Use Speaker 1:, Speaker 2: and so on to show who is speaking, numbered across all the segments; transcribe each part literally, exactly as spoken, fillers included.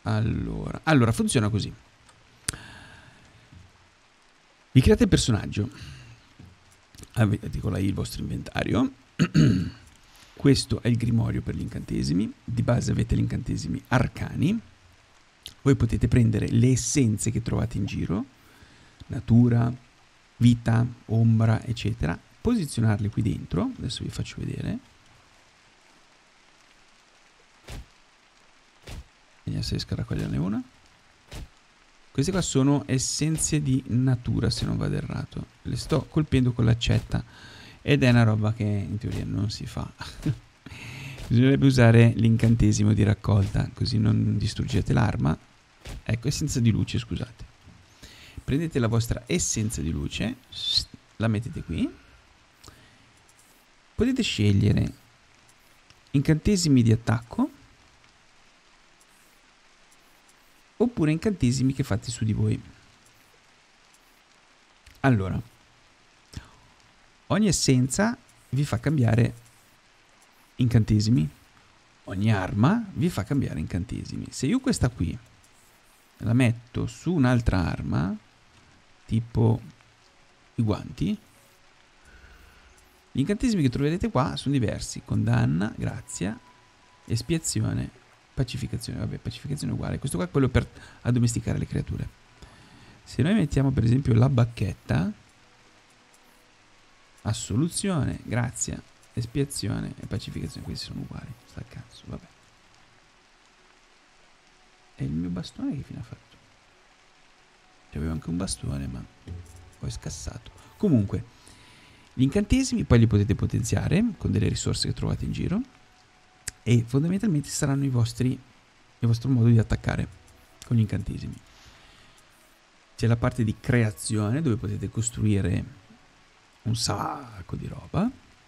Speaker 1: Allora, allora funziona così. Vi create il personaggio. Avete con la I il vostro inventario. Questo è il grimorio per gli incantesimi. Di base avete gli incantesimi arcani. Voi potete prendere le essenze che trovate in giro, natura, vita, ombra, eccetera, posizionarle qui dentro. Adesso vi faccio vedere. Vediamo se riesco a raccoglierne una. Queste qua sono essenze di natura, se non vado errato. Le sto colpendo con l'accetta ed è una roba che in teoria non si fa. Bisognerebbe usare l'incantesimo di raccolta, così non distruggete l'arma. Ecco, essenza di luce, scusate. Prendete la vostra essenza di luce, la mettete qui. Potete scegliere incantesimi di attacco oppure incantesimi che fate su di voi. Allora, ogni essenza vi fa cambiare incantesimi, ogni arma vi fa cambiare incantesimi. Se io questa qui la metto su un'altra arma, tipo i guanti, gli incantesimi che troverete qua sono diversi: condanna, grazia, espiazione, pacificazione. Vabbè, pacificazione è uguale. Questo qua è quello per addomesticare le creature. Se noi mettiamo per esempio la bacchetta, assoluzione, grazia, espiazione e pacificazione, questi sono uguali. Sta cazzo, vabbè. E il mio bastone che fine ha fatto? C'avevo anche un bastone, ma poi è scassato. Comunque, gli incantesimi poi li potete potenziare con delle risorse che trovate in giro e fondamentalmente saranno i vostri, il vostro modo di attaccare con gli incantesimi. C'è la parte di creazione dove potete costruire un sacco di roba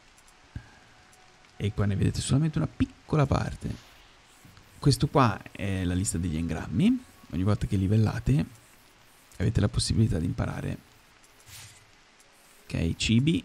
Speaker 1: e qua ne vedete solamente una piccola parte. Questo qua è la lista degli engrammi. Ogni volta che livellate avete la possibilità di imparare, ok, cibi,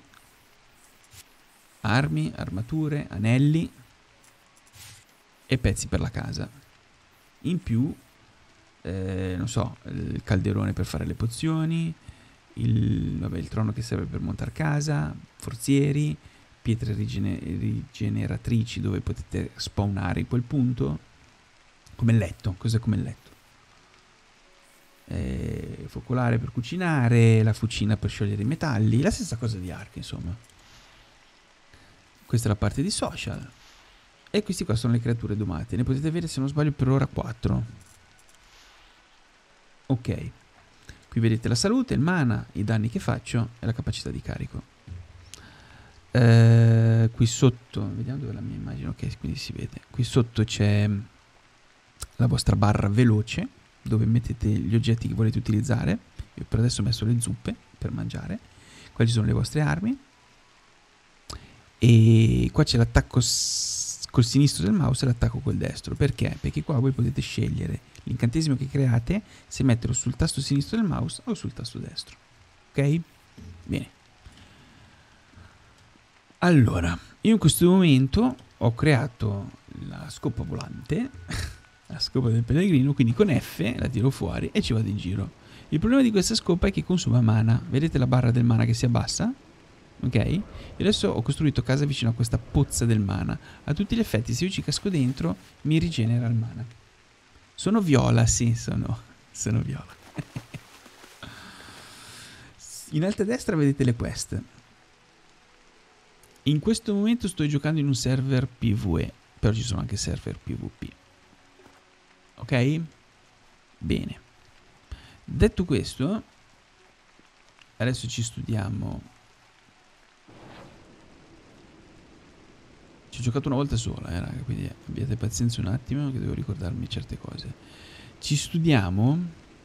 Speaker 1: armi, armature, anelli e pezzi per la casa. In più, eh, non so, il calderone per fare le pozioni, il, vabbè, il trono che serve per montare casa, forzieri, pietre rigene- rigeneratrici dove potete spawnare in quel punto, come il letto. Cos'è come il letto? Eh, focolare per cucinare, la fucina per sciogliere i metalli, la stessa cosa di arca, insomma. Questa è la parte di social e questi qua sono le creature domate. Ne potete avere, se non sbaglio, per ora quattro. Ok, qui vedete la salute, il mana, i danni che faccio e la capacità di carico. Eh, qui sotto, vediamo dove è la mia immagine. Ok, quindi si vede. Qui sotto c'è la vostra barra veloce dove mettete gli oggetti che volete utilizzare. Io per adesso ho messo le zuppe per mangiare. Qua ci sono le vostre armi e qua c'è l'attacco col sinistro del mouse e l'attacco col destro. Perché? Perché qua voi potete scegliere l'incantesimo che create se metterlo sul tasto sinistro del mouse o sul tasto destro. Ok? Bene. Allora, io in questo momento ho creato la scopa volante, la scopa del pellegrino, quindi con F la tiro fuori e ci vado in giro. Il problema di questa scopa è che consuma mana. Vedete la barra del mana che si abbassa? Ok? E adesso ho costruito casa vicino a questa pozza del mana. A tutti gli effetti, se io ci casco dentro, mi rigenera il mana. Sono viola, sì, sono, sono viola. In alto a destra vedete le quest. In questo momento sto giocando in un server PvE, però ci sono anche server PvP. Ok? Bene. Detto questo, adesso ci studiamo. Ci ho giocato una volta sola, eh, raga, quindi abbiate pazienza un attimo che devo ricordarmi certe cose. Ci studiamo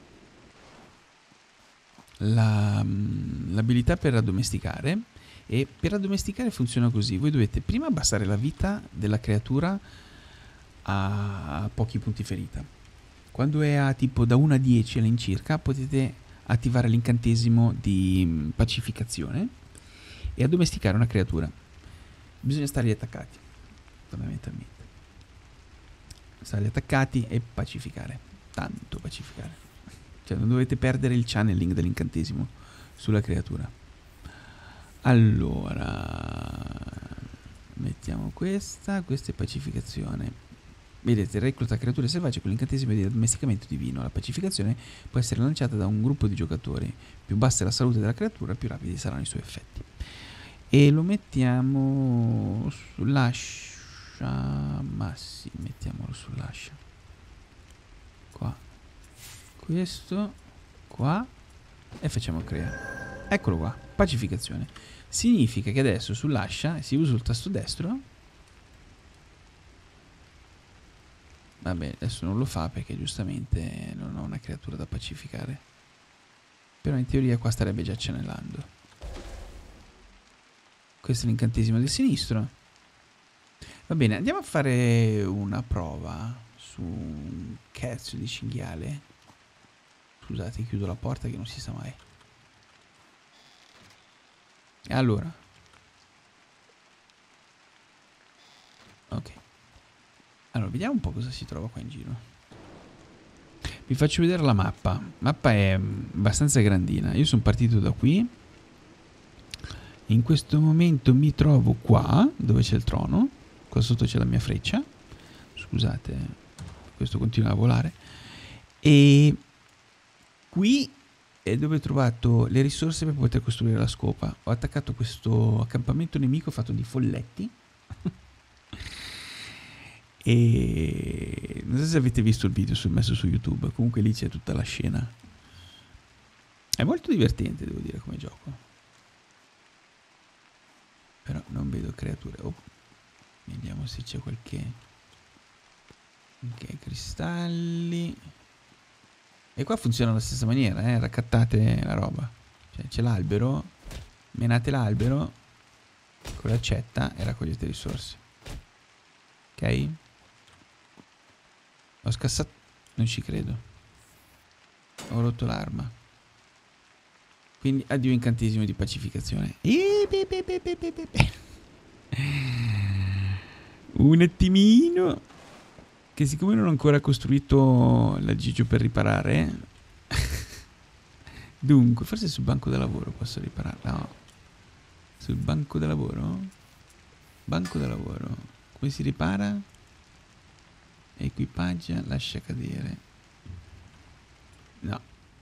Speaker 1: la, l'abilità per addomesticare. E per addomesticare funziona così: voi dovete prima abbassare la vita della creatura a pochi punti ferita. Quando è a tipo da uno a dieci all'incirca potete attivare l'incantesimo di pacificazione e addomesticare una creatura. Bisogna stargli attaccati, fondamentalmente. Stargli attaccati e pacificare. tanto pacificare. Cioè non dovete perdere il channeling dell'incantesimo sulla creatura. Allora, mettiamo questa, questa è pacificazione. Vedete, recluta creature selvagge con l'incantesimo di addomesticamento divino. La pacificazione può essere lanciata da un gruppo di giocatori. Più bassa è la salute della creatura, più rapidi saranno i suoi effetti. E lo mettiamo sull'ascia. Ma sì, mettiamolo sull'ascia. Qua. Questo. Qua. E facciamo crea. Eccolo qua. Pacificazione. Significa che adesso sull'ascia si usa il tasto destro. Vabbè, adesso non lo fa perché giustamente non ho una creatura da pacificare. Però in teoria qua starebbe già channelando. Questo è l'incantesimo del sinistro. Va bene, andiamo a fare una prova su un cazzo di cinghiale. Scusate, chiudo la porta che non si sa mai. Allora. Ok. Allora, vediamo un po' cosa si trova qua in giro. Vi faccio vedere la mappa. La mappa è abbastanza grandina. Io sono partito da qui. In questo momento mi trovo qua, dove c'è il trono. Qua sotto c'è la mia freccia. Scusate, questo continua a volare. E qui è dove ho trovato le risorse per poter costruire la scopa. Ho attaccato questo accampamento nemico fatto di folletti. E non so se avete visto il video sul messo su YouTube. Comunque lì c'è tutta la scena. È molto divertente, devo dire, come gioco. Però non vedo creature. Oh. Vediamo se c'è qualche. Ok, cristalli. E qua funziona alla stessa maniera, eh? Raccattate la roba. Cioè c'è l'albero. Menate l'albero con l'accetta e raccogliete risorse. Ok? Ho scassato. Non ci credo. Ho rotto l'arma. Quindi addio incantesimo di pacificazione. Un attimino. Che siccome non ho ancora costruito l'aggeggio per riparare. Dunque, forse sul banco da lavoro posso riparare. No. Sul banco da lavoro? Banco da lavoro. Come si ripara? Equipaggia, lascia cadere. No.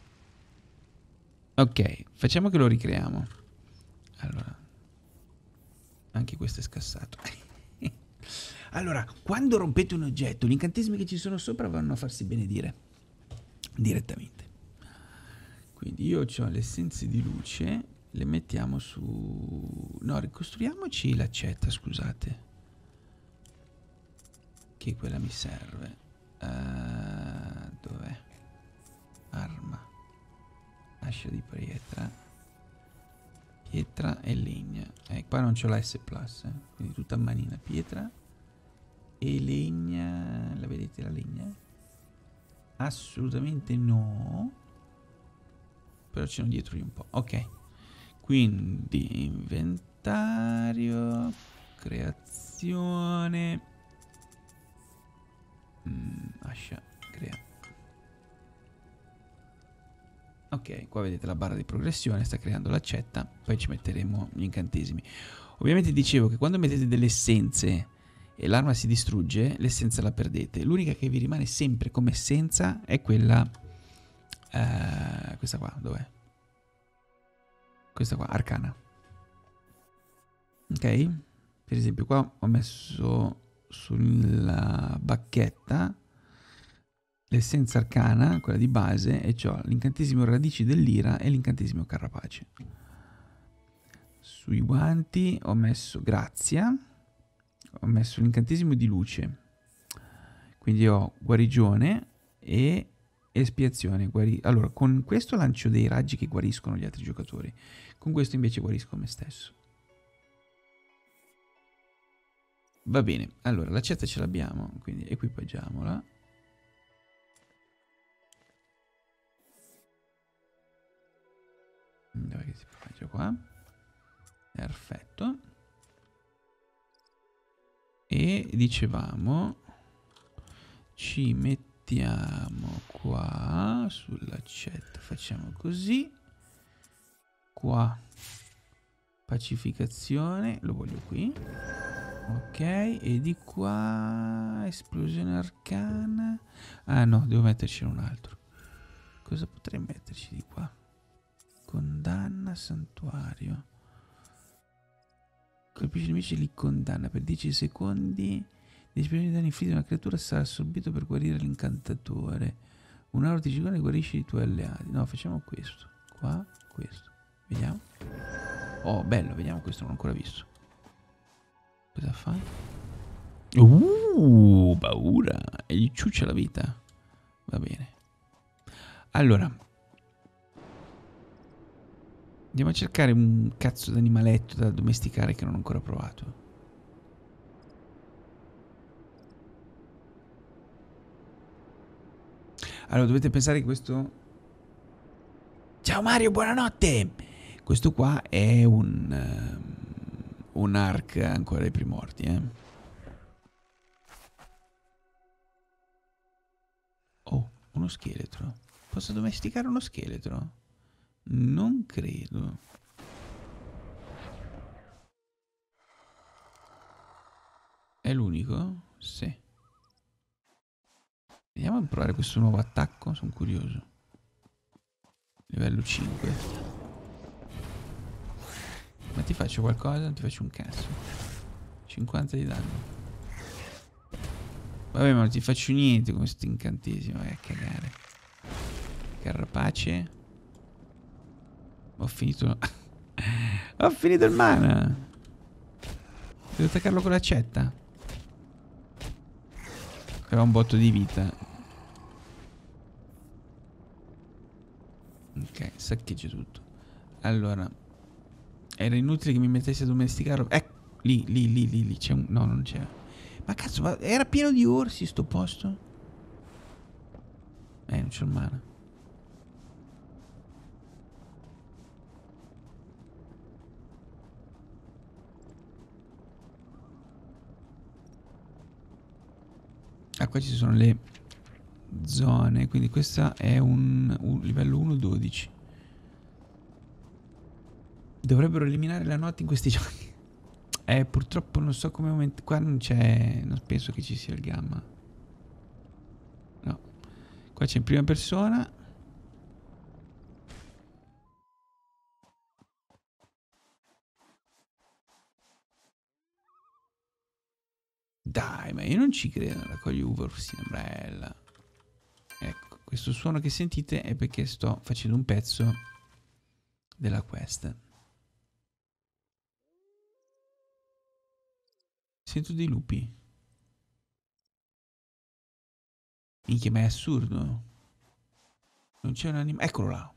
Speaker 1: Ok, facciamo che lo ricreiamo. Allora. Anche questo è scassato. Allora, quando rompete un oggetto, gli incantesimi che ci sono sopra vanno a farsi benedire. Direttamente. Quindi io ho le essenze di luce. Le mettiamo su. No, ricostruiamoci l'accetta, scusate. Che quella mi serve. Uh, dov'è? Arma. Ascia di pietra. Pietra e legna. Eh, qua non c'ho la S plus, eh. Quindi tutta a manina. Pietra e legna. La vedete la legna? Assolutamente no. Però ce n'ho dietro di un po'. Ok. Quindi inventario. Creazione. Mm, ascia, crea. Ok, qua vedete la barra di progressione, sta creando l'accetta, poi ci metteremo gli incantesimi. Ovviamente dicevo che quando mettete delle essenze e l'arma si distrugge, l'essenza la perdete. L'unica che vi rimane sempre come essenza è quella. Uh, questa qua, dov'è? Questa qua, arcana. Ok? Per esempio qua ho messo sulla bacchetta l'essenza arcana, quella di base, e ho l'incantesimo radici dell'ira e l'incantesimo carapace. Sui guanti ho messo grazia, ho messo l'incantesimo di luce, quindi ho guarigione e espiazione. Guari allora, con questo lancio dei raggi che guariscono gli altri giocatori, con questo invece guarisco me stesso. Va bene, allora l'accetta ce l'abbiamo, quindi equipaggiamola. Dove che si equipaggia qua? Perfetto. E dicevamo ci mettiamo qua, sull'accetta facciamo così. Qua pacificazione, lo voglio qui. Ok, e di qua esplosione arcana. Ah no, devo metterci un altro. Cosa potrei metterci di qua? Condanna santuario. Colpisce i nemici e li condanna per dieci secondi. dieci milioni di danni inflitti a una creatura sarà assorbito per guarire l'incantatore. Un oro di ciclone guarisce i tuoi alleati. No, facciamo questo. Qua, questo. Vediamo. Oh, bello, vediamo questo, non ho ancora visto. Cosa fa? Uh, paura. E gli ciuccia la vita. Va bene. Allora. Andiamo a cercare un cazzo di animaletto da domesticare che non ho ancora provato. Allora, dovete pensare che questo... Ciao Mario, buonanotte! Questo qua è un... Uh, un arc ancora dei primordi, eh. Oh, uno scheletro. Posso domesticare uno scheletro? Non credo. È l'unico? Sì. Andiamo a provare questo nuovo attacco, sono curioso. Livello cinque. Ma ti faccio qualcosa? Non ti faccio un cazzo. cinquanta di danno. Vabbè, ma non ti faccio niente con questo incantesimo. Vai a cagare. Carapace. Ho finito. Ho finito il mana. Devo attaccarlo con l'accetta. Aveva un botto di vita. Ok, saccheggio tutto. Allora, era inutile che mi mettessi a domesticarlo. Ecco, lì, lì, lì, lì, lì c'è un... No, non c'era. Ma cazzo, ma era pieno di orsi sto posto? Eh, non c'ho il mana. Ah, qua ci sono le zone, quindi questa è un, un livello uno dodici. Dovrebbero eliminare la notte in questi giochi. Eh, purtroppo non so come aumentare. Qua non c'è, non penso che ci sia il gamma. No. Qua c'è in prima persona. Dai, ma io non ci credo. La coglie uva rossina bella. Ecco, questo suono che sentite è perché sto facendo un pezzo della quest. Sento dei lupi. Minchia, ma è assurdo. Non c'è un animale. Eccolo là.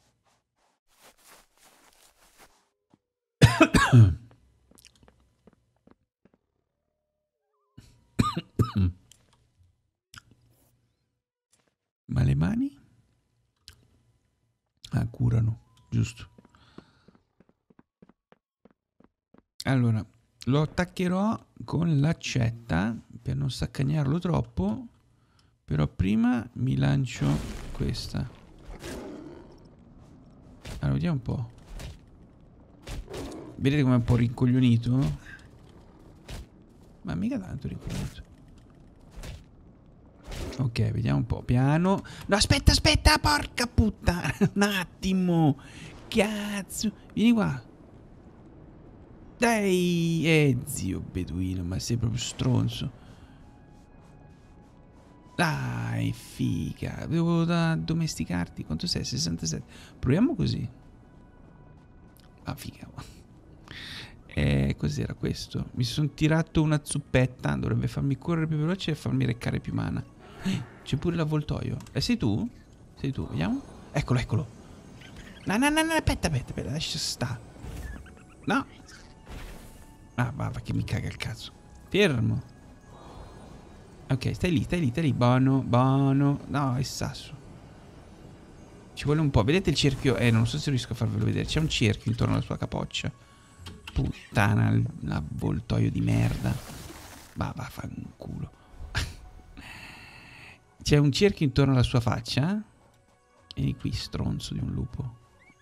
Speaker 1: Ma le mani? Ah, curano, giusto. Allora, lo attaccherò con l'accetta per non saccagnarlo troppo. Però prima mi lancio questa. Allora, vediamo un po'. Vedete come è un po' rincoglionito? Ma mica tanto rincoglionito. Ok, vediamo un po'. Piano. No, aspetta, aspetta, porca puttana. Un attimo. Cazzo. Vieni qua. Dai. Eh, zio beduino, ma sei proprio stronzo. Dai, figa. Devo da domesticarti. Quanto sei? sessantasette. Proviamo così. Ah, figa. Eh, cos'era questo? Mi sono tirato una zuppetta. Dovrebbe farmi correre più veloce e farmi reccare più mana. C'è pure l'avvoltoio. E eh, sei tu? Sei tu, vediamo. Eccolo, eccolo. No, no, no, no, aspetta, aspetta, aspetta, lascia sta. No. Ah, va, va che mi caga il cazzo. Fermo. Ok, stai lì, stai lì, stai lì. Buono, buono. No, è sasso. Ci vuole un po'. Vedete il cerchio? Eh, non so se riesco a farvelo vedere. C'è un cerchio intorno alla sua capoccia. Puttana, l'avvoltoio di merda. Va, va, fa un culo. C'è un cerchio intorno alla sua faccia. Vieni qui, stronzo di un lupo.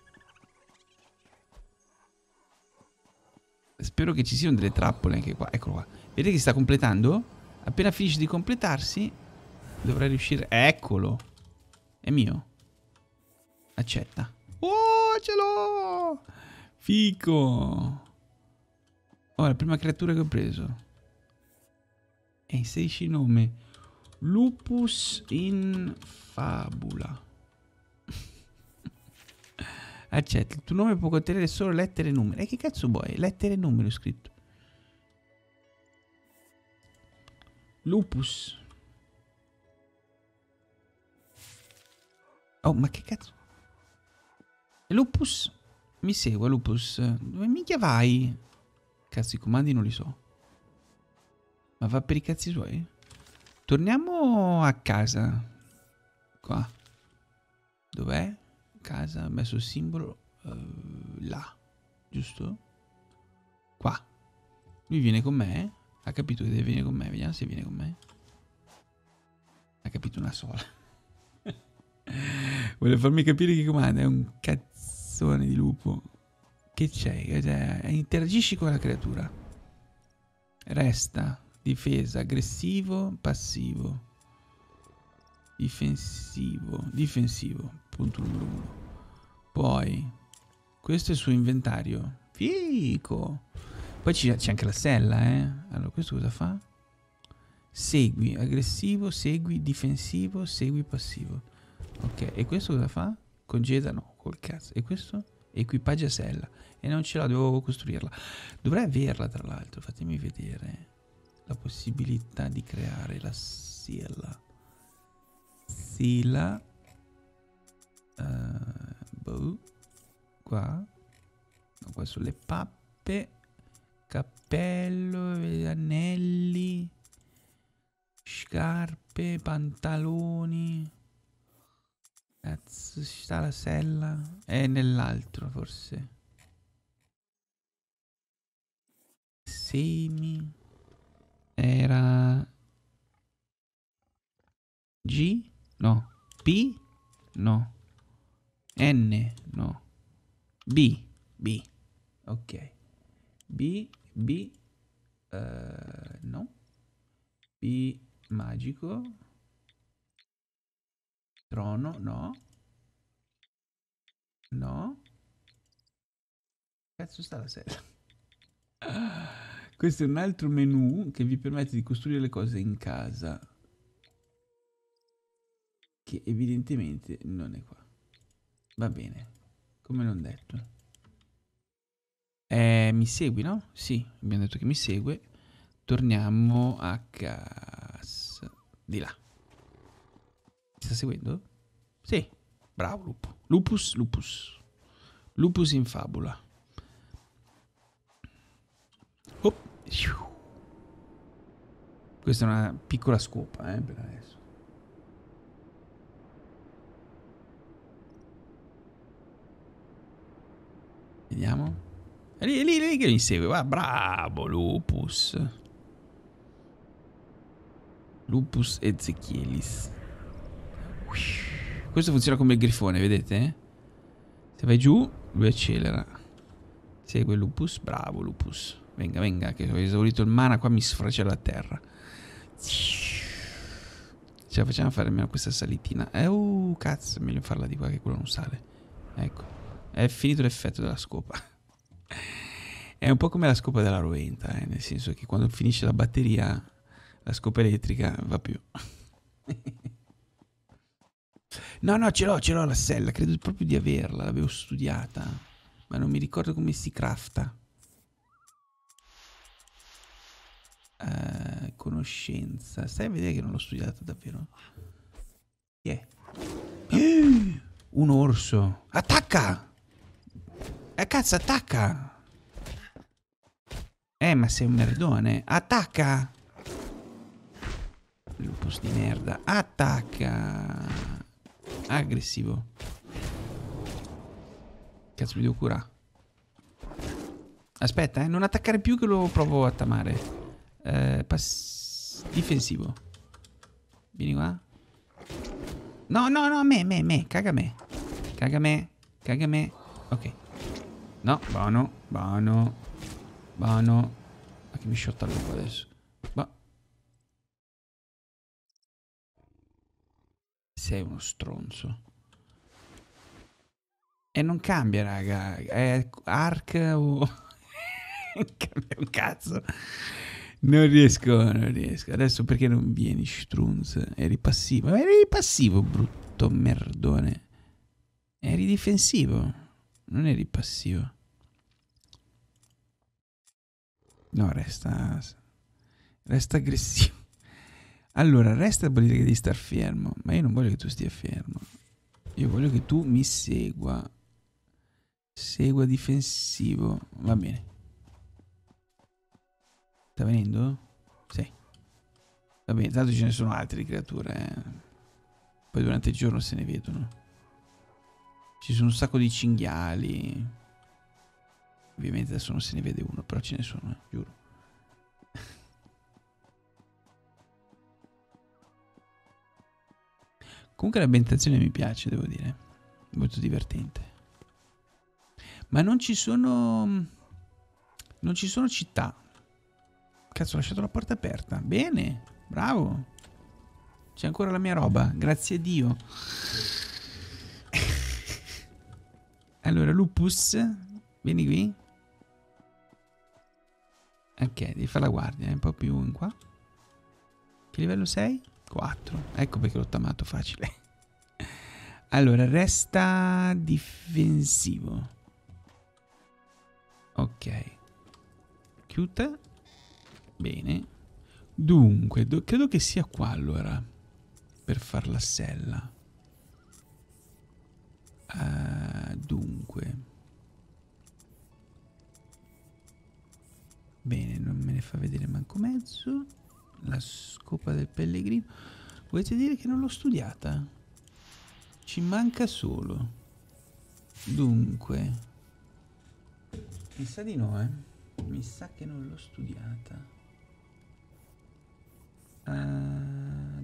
Speaker 1: Spero che ci siano delle trappole anche qua. Eccolo qua. Vedete che sta completando? Appena finisce di completarsi, dovrà riuscire... Eccolo! È mio. Accetta. Oh, ce l'ho! Fico! Oh, la prima creatura che ho preso. E inserisci il nome. Lupus in fabula. Accetta. Il tuo nome può contenere solo lettere e numeri. E che cazzo vuoi? Lettere e numeri ho scritto. Lupus. Oh, ma che cazzo? Lupus. Mi segua, Lupus. Dove minchia vai? Cazzo, i comandi non li so. Ma va per i cazzi suoi? Torniamo a casa. Qua. Dov'è? Casa, ho messo il simbolo. Uh, là. Giusto? Qua. Lui viene con me. Ha capito che deve venire con me. Vediamo se viene con me. Ha capito una sola. Vuole farmi capire che comanda. È un cazzone di lupo. Che c'è? Interagisci con la creatura. Resta. Difesa. Aggressivo. Passivo. Difensivo. Difensivo. Punto numero uno. Poi. Questo è il suo inventario. Fico. Poi c'è anche la sella, eh. Allora, questo cosa fa? Segui. Aggressivo. Segui. Difensivo. Segui. Passivo. Ok. E questo cosa fa? Congeda? No. Col cazzo. E questo? Equipaggia sella. E non ce la, devo costruirla. Dovrei averla, tra l'altro. Fatemi vedere. La possibilità di creare la sella. Sila. Uh, boh. Qua. No, qua sono le pappe. Cappello. Anelli. Scarpe. Pantaloni. Cazzo, ci sta la sella? È nell'altro, forse. Semi. Era... G? No. P? No. N? No. B? B. Ok. B? B? Uh, no. B magico. Trono? No. No. Cazzo sta la sella? Questo è un altro menu che vi permette di costruire le cose in casa. Che evidentemente non è qua. Va bene. Come non detto. Eh, mi segui, no? Sì, abbiamo detto che mi segue. Torniamo a casa. Di là. Mi sta seguendo? Sì. Bravo, lupo. Lupus, lupus. Lupus in fabula. Oh. Questa è una piccola scopa, eh, per adesso. Vediamo. È lì, è lì, è lì che mi segue. Ah, bravo, Lupus. Lupus Ezechielis. Questo funziona come il grifone, vedete? Se vai giù, lui accelera. Segue Lupus. Bravo, Lupus. Venga, venga, che ho esaurito il mana. Qua mi sfragella a terra. Ce la facciamo fare almeno questa salitina. Eh, uh, cazzo, è meglio farla di qua che quello non sale. Ecco. È finito l'effetto della scopa. È un po' come la scopa della roventa, eh, nel senso che quando finisce la batteria, la scopa elettrica va più. No, no, ce l'ho, ce l'ho la sella. Credo proprio di averla, l'avevo studiata. Ma non mi ricordo come si crafta. Uh, conoscenza. Stai a vedere che non l'ho studiata davvero. Chi è? Un orso. Attacca! Eh, cazzo, attacca! Eh, ma sei un merdone. Attacca! Lupus di merda. Attacca! Aggressivo. Cazzo, mi devo curare. Aspetta, eh, non attaccare più che lo provo a tamare. Eh, pass... Difensivo. Vieni qua. No, no, no, me, me, me, caga me. Caga me, caga me. Ok. No, buono, buono, buono. Ma che mi sciotta l'uovo adesso. Ma... Sei uno stronzo. E non cambia, raga. È arc o... non cambia un cazzo. Non riesco, non riesco. Adesso perché non vieni, strunz? Eri passivo. Ma eri passivo, brutto merdone. Eri difensivo. Non eri passivo. No, resta... Resta aggressivo. Allora, resta vuol dire che devi star fermo. Ma io non voglio che tu stia fermo. Io voglio che tu mi segua. Segua difensivo. Va bene. Sta venendo? Sì. Va bene, tanto ce ne sono altre creature. Eh. Poi durante il giorno se ne vedono. Ci sono un sacco di cinghiali. Ovviamente adesso non se ne vede uno, però ce ne sono, eh, giuro. Comunque l'ambientazione mi piace, devo dire. Molto divertente. Ma non ci sono... Non ci sono città. Cazzo, ho lasciato la porta aperta. Bene, bravo. C'è ancora la mia roba, grazie a Dio. Allora, Lupus, vieni qui. Ok, devi fare la guardia, un po' più in qua. Che livello sei? quattro. Ecco perché l'ho tamato facile. Allora, resta difensivo. Ok. Chiuta. Bene. Dunque, do- credo che sia qua allora. Per far la sella. Uh, dunque. Bene, non me ne fa vedere manco mezzo. La scopa del pellegrino. Volete dire che non l'ho studiata? Ci manca solo. Dunque. Mi sa di no, eh. Mi sa che non l'ho studiata. Uh,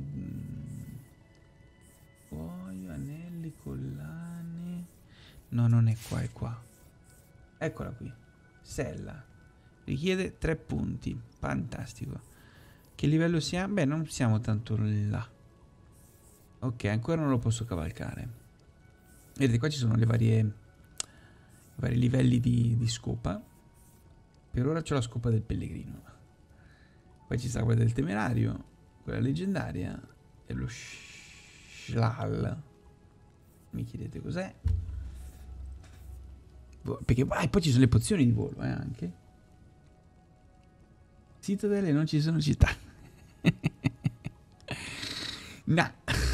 Speaker 1: poi anelli, collane. No, non è qua, è qua. Eccola qui. Sella. Richiede tre punti. Fantastico. Che livello siamo? Beh, non siamo tanto là. Ok, ancora non lo posso cavalcare. Vedete, qua ci sono le varie... i vari livelli di, di scopa. Per ora c'ho la scopa del pellegrino. Poi ci sta quella del temerario, quella leggendaria e lo Shlal. Mi chiedete cos'è? Perché ah, poi ci sono le pozioni di volo, eh, anche. Citadelle non ci sono città. No.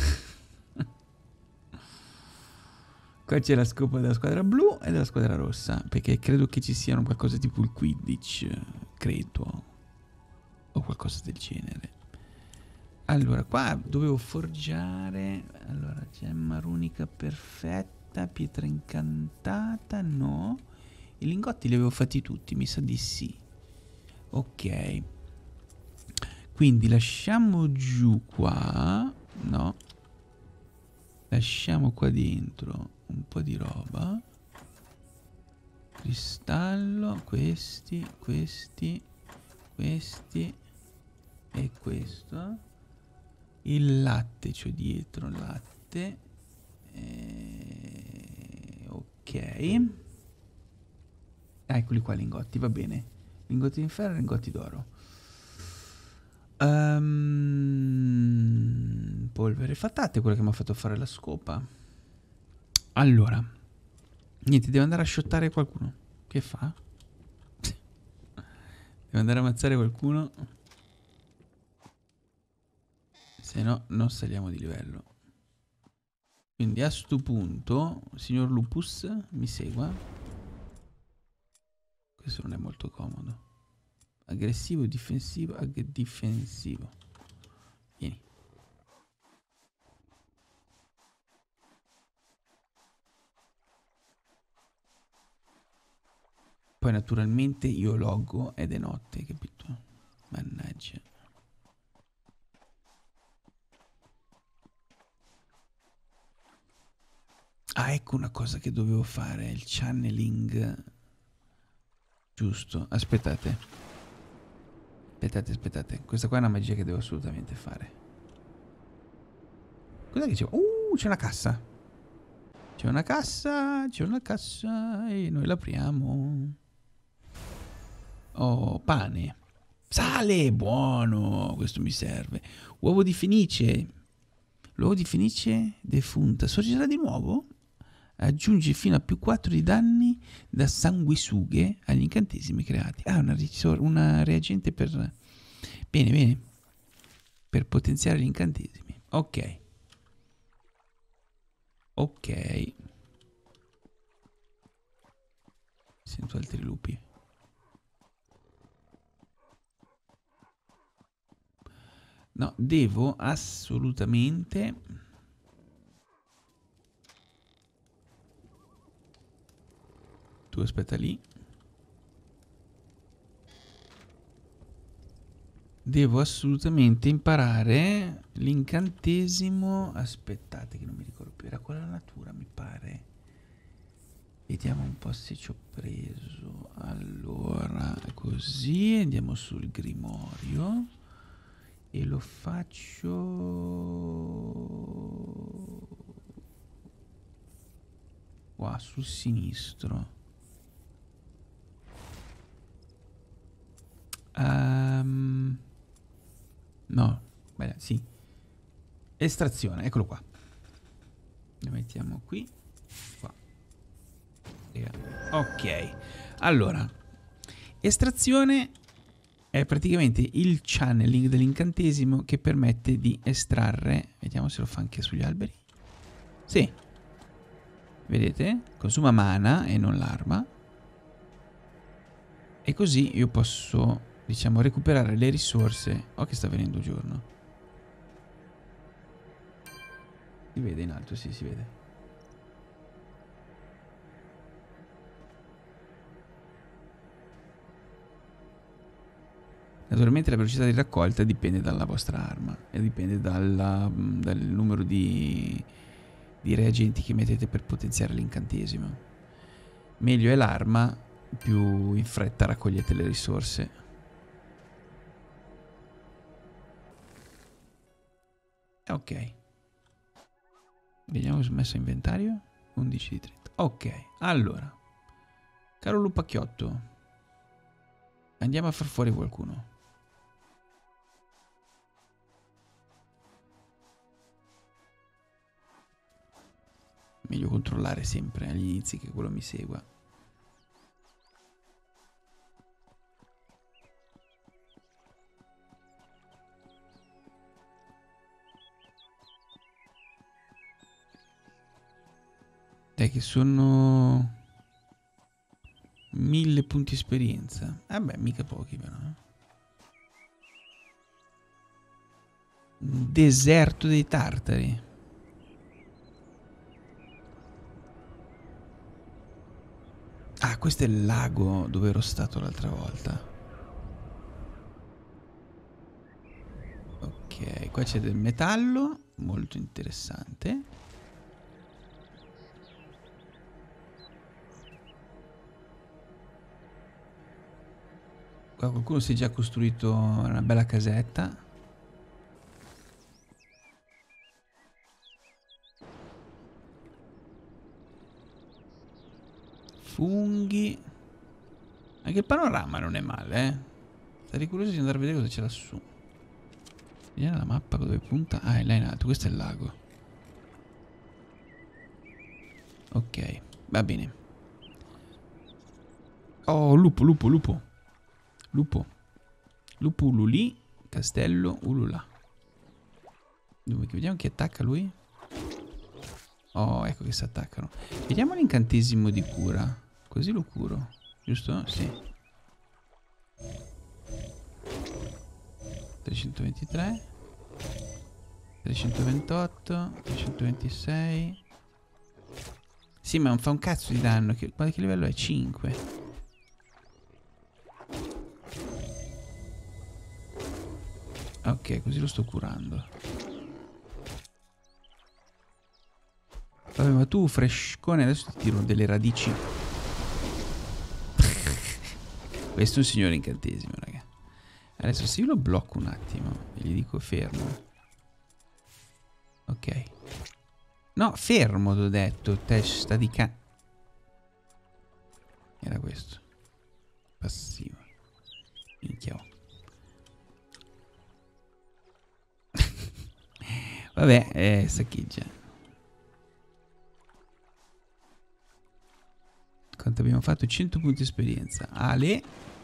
Speaker 1: Qua c'è la scopa della squadra blu e della squadra rossa, perché credo che ci siano qualcosa tipo il Quidditch, credo, o qualcosa del genere. Allora, qua dovevo forgiare... Allora, gemma runica perfetta, pietra incantata, no. I lingotti li avevo fatti tutti, mi sa di sì. Ok. Quindi lasciamo giù qua, no. Lasciamo qua dentro un po' di roba. Cristallo, questi, questi, questi e questo. Il latte c'ho dietro, latte. E... ok. Ah, eccoli qua lingotti, va bene. Lingotti di ferro e lingotti d'oro. Um, polvere fatate, quella che mi ha fatto fare la scopa. Allora, niente, devo andare a shottare qualcuno. Che fa? Devo andare a ammazzare qualcuno. Se no, non saliamo di livello. Quindi a sto punto, signor Lupus, mi segua. Questo non è molto comodo. Aggressivo, difensivo, ag difensivo. Vieni. Poi naturalmente io loggo ed è notte, capito? Mannaggia. Ah, ecco una cosa che dovevo fare, il channeling. Giusto, aspettate. Aspettate, aspettate. Questa qua è una magia che devo assolutamente fare. Cos'è che c'è? Uh, c'è una cassa. C'è una cassa, c'è una cassa e noi l'apriamo. Oh, pane. Sale, buono, questo mi serve. Uovo di fenice. L'uovo di fenice defunta sorgerà di nuovo? Aggiunge fino a più quattro di danni da sanguisughe agli incantesimi creati. Ah, una, una reagente per... Bene, bene. Per potenziare gli incantesimi. Ok. Ok. Sento altri lupi. No, devo assolutamente... Tu aspetta lì. Devo assolutamente imparare l'incantesimo. Aspettate che non mi ricordo più. Era quella natura, mi pare. Vediamo un po' se ci ho preso. Allora, così andiamo sul grimorio. E lo faccio qua sul sinistro. Um, no, beh, sì. Estrazione, eccolo qua. Lo mettiamo qui. Qua. Ok. Allora, estrazione è praticamente il channeling dell'incantesimo che permette di estrarre. Vediamo se lo fa anche sugli alberi. Sì. Vedete? Consuma mana e non l'arma. E così io posso, diciamo, recuperare le risorse. Oh, che sta venendo giorno. Si vede in alto? Sì, si vede. Naturalmente la velocità di raccolta dipende dalla vostra arma e dipende dalla, dal numero di, di reagenti che mettete per potenziare l'incantesimo. Meglio è l'arma, più in fretta raccogliete le risorse. Ok. Vediamo se ho messo inventario. undici di trenta. Ok, allora. Caro lupacchiotto, andiamo a far fuori qualcuno. Meglio controllare sempre agli inizi che quello mi segua. Dai che sono mille punti esperienza. Vabbè, mica pochi però. Eh? Un deserto dei tartari. Ah, questo è il lago dove ero stato l'altra volta. Ok, qua c'è del metallo, molto interessante. Qua qualcuno si è già costruito una bella casetta. Funghi. Anche il panorama non è male, eh. Sarei curioso di andare a vedere cosa c'è lassù. Vediamo la mappa dove punta. Ah, è là in alto, questo è il lago. Ok, va bene. Oh, lupo, lupo, lupo. Lupo. Lupo ululì, castello ululà. Dove, vediamo chi attacca lui. Oh, ecco che si attaccano. Vediamo l'incantesimo di cura. Così lo curo, giusto? Sì. trecentoventitré. trecentoventotto. trecentoventisei. Sì, ma non fa un cazzo di danno. Che, guarda che livello è? cinque. Ok, così lo sto curando. Vabbè, ma tu frescone, adesso ti tiro delle radici. Questo è un signore incantesimo, raga. Adesso se io lo blocco un attimo e gli dico fermo. Ok. No, fermo, t'ho detto, testa di ca... Era questo. Passivo. Minchia. Vabbè, eh, saccheggia. Quanto abbiamo fatto? cento punti esperienza. Ale.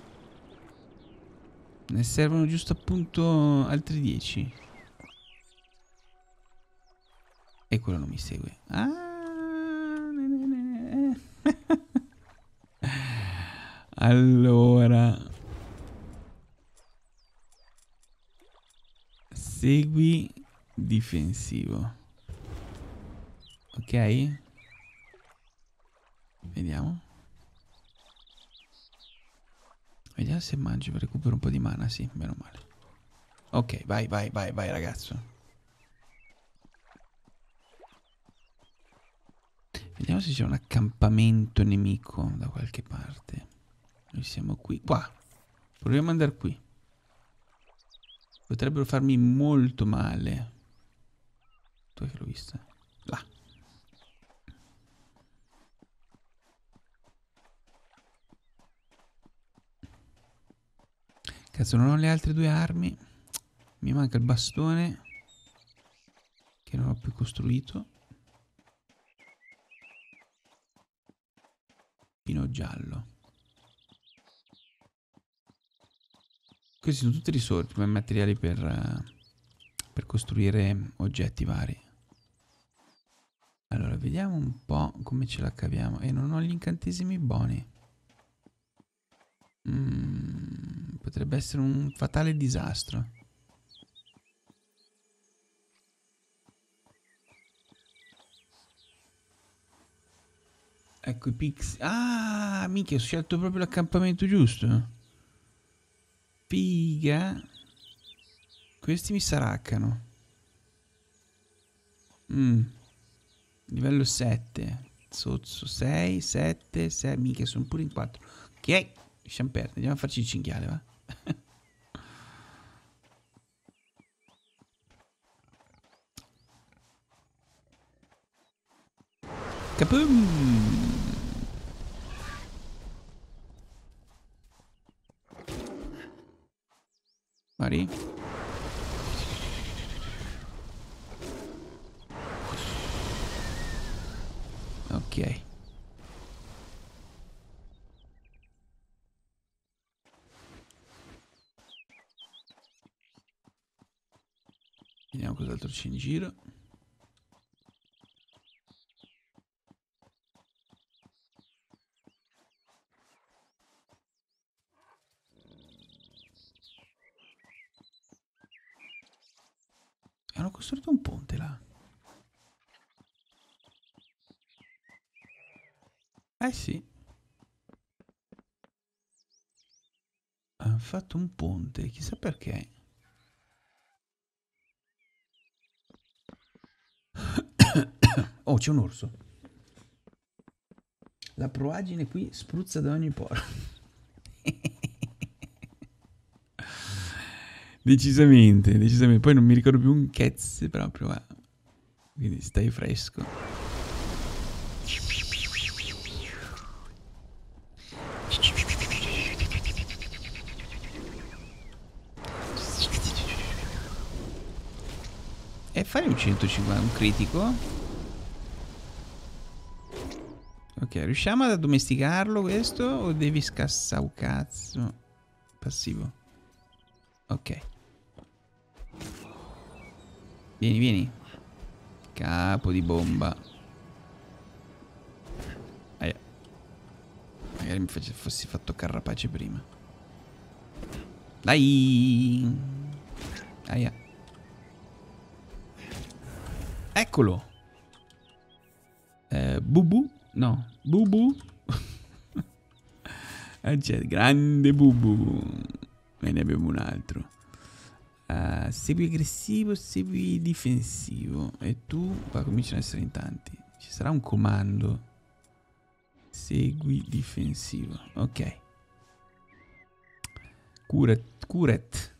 Speaker 1: Ne servono giusto appunto altri dieci. E quello non mi segue. Ah, ne, ne, ne. Allora. Segui difensivo. Ok. Vediamo. Vediamo se mangio, recupero un po' di mana. Sì, meno male. Ok, vai, vai, vai, vai ragazzo. Vediamo se c'è un accampamento nemico da qualche parte. Noi siamo qui. Qua. Proviamo ad andare qui. Potrebbero farmi molto male. Tu che l'ho vista? Là. Cazzo, non ho le altre due armi. Mi manca il bastone. Che non ho più costruito. Pino giallo. Questi sono tutte risorse, come materiali per, uh, per costruire oggetti vari. Allora, vediamo un po' come ce la caviamo. E non ho gli incantesimi buoni. Mm, potrebbe essere un fatale disastro. Ecco i pix. Ah, mica, ho scelto proprio l'accampamento giusto. Figa. Questi mi saraccano. Mm. Livello sette. Sozzo sei, sette, sei. Mica, sono pure in quattro. Ok, lasciamo perdere. Andiamo a farci il cinghiale, va? Capum! Mari? Ok. Vediamo cos'altro c'è in giro. Hanno costruito un ponte là. Eh sì. Hanno fatto un ponte, chissà perché. Oh, c'è un orso. La proagine qui spruzza da ogni poro. Decisamente, decisamente. Poi non mi ricordo più un cazzo proprio. Ma... Quindi stai fresco. E fai un centocinquanta, un critico? Ok, riusciamo ad addomesticarlo questo? O devi scassare un cazzo? Passivo. Ok. Vieni, vieni. Capo di bomba. Aia. Magari mi fossi fatto carrapace prima. Dai. Aia. Eccolo. Eh, Bubu? No. Bubu? Ah, c'è grande Bubu. E ne abbiamo un altro. Uh, segui aggressivo, segui difensivo. E tu qua cominciano ad essere in tanti. Ci sarà un comando. Segui difensivo. Ok. Curet. Curet.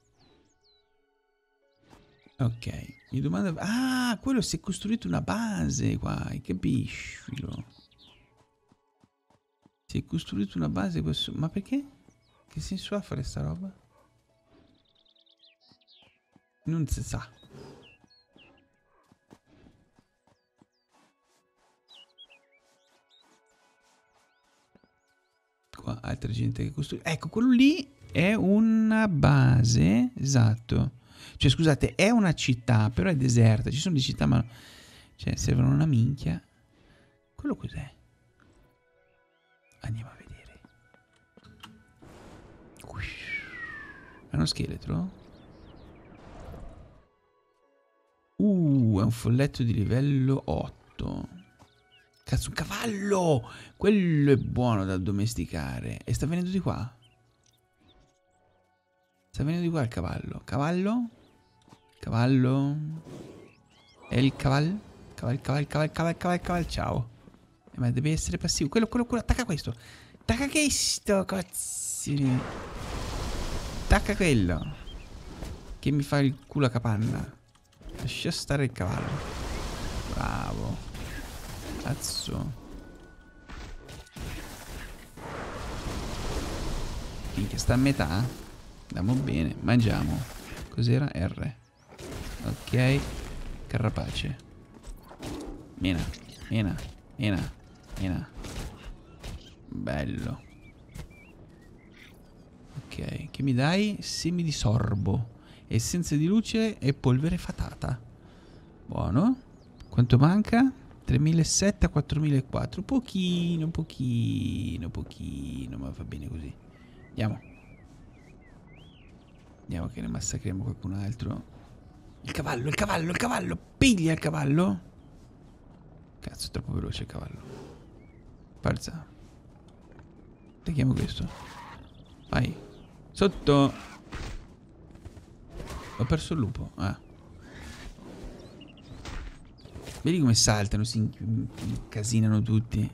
Speaker 1: Ok. Mi domanda... Ah, quello si è costruito una base qua. Hai capisci? Si è costruito una base questo... Ma perché? Che senso ha fare sta roba? Non si sa. Qua altra gente che costruisce. Ecco, quello lì è una base. Esatto. Cioè, scusate, è una città, però è deserta. Ci sono di città, ma... Cioè, servono una minchia. Quello cos'è? Andiamo a vedere. È uno scheletro? Uh, è un folletto di livello otto. Cazzo, un cavallo! Quello è buono da addomesticare. E sta venendo di qua? Sta venendo di qua il cavallo. Cavallo? Cavallo? È il cavallo? Cavallo, cavallo, cavallo, cavallo, cavallo, cavallo. Ciao. Eh, ma deve essere passivo. Quello, quello, quello. Attacca questo. Attacca questo, cazzini. Attacca quello. Che mi fa il culo a capanna. Lascia stare il cavallo. Bravo. Cazzo. Minchia, sta a metà. Andiamo bene. Mangiamo. Cos'era? R. Ok. Carrapace. Mena. Mena. Mena. Mena. Bello. Ok. Che mi dai? Semi di sorbo. Essenza di luce e polvere fatata. Buono. Quanto manca? tremilasettecento a quattromilaquattrocento. Pochino, pochino, pochino. Ma va bene così. Andiamo. Andiamo che ne massacriamo qualcun altro. Il cavallo, il cavallo, il cavallo. Piglia il cavallo. Cazzo, è troppo veloce il cavallo. Forza. Attacchiamo questo. Vai. Sotto. Ho perso il lupo. Ah. Vedi come saltano, si incasinano tutti.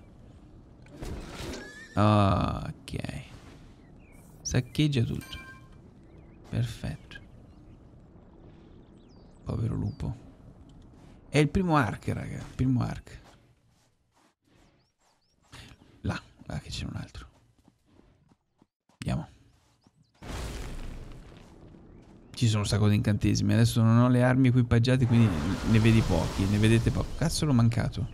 Speaker 1: Ok. Saccheggia tutto. Perfetto. Povero lupo. È il primo arc, raga. Il primo arc. Là. Là che c'è un altro. Andiamo. Ci sono un sacco di incantesimi. Adesso non ho le armi equipaggiate, quindi ne vedi pochi. Ne vedete poco. Cazzo, l'ho mancato.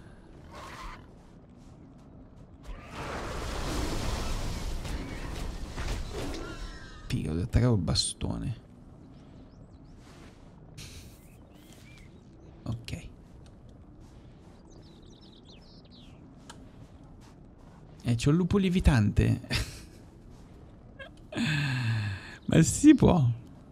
Speaker 1: Figa, ho attaccato il bastone. Ok. Eh, c'ho il lupo lievitante. Ma si può.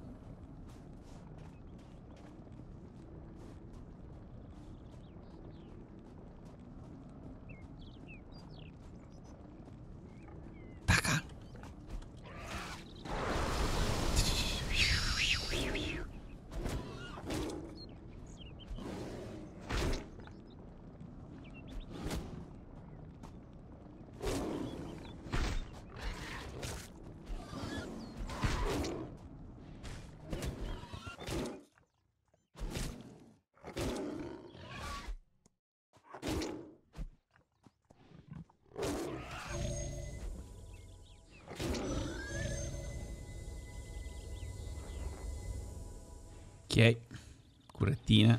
Speaker 1: Ok, curettina.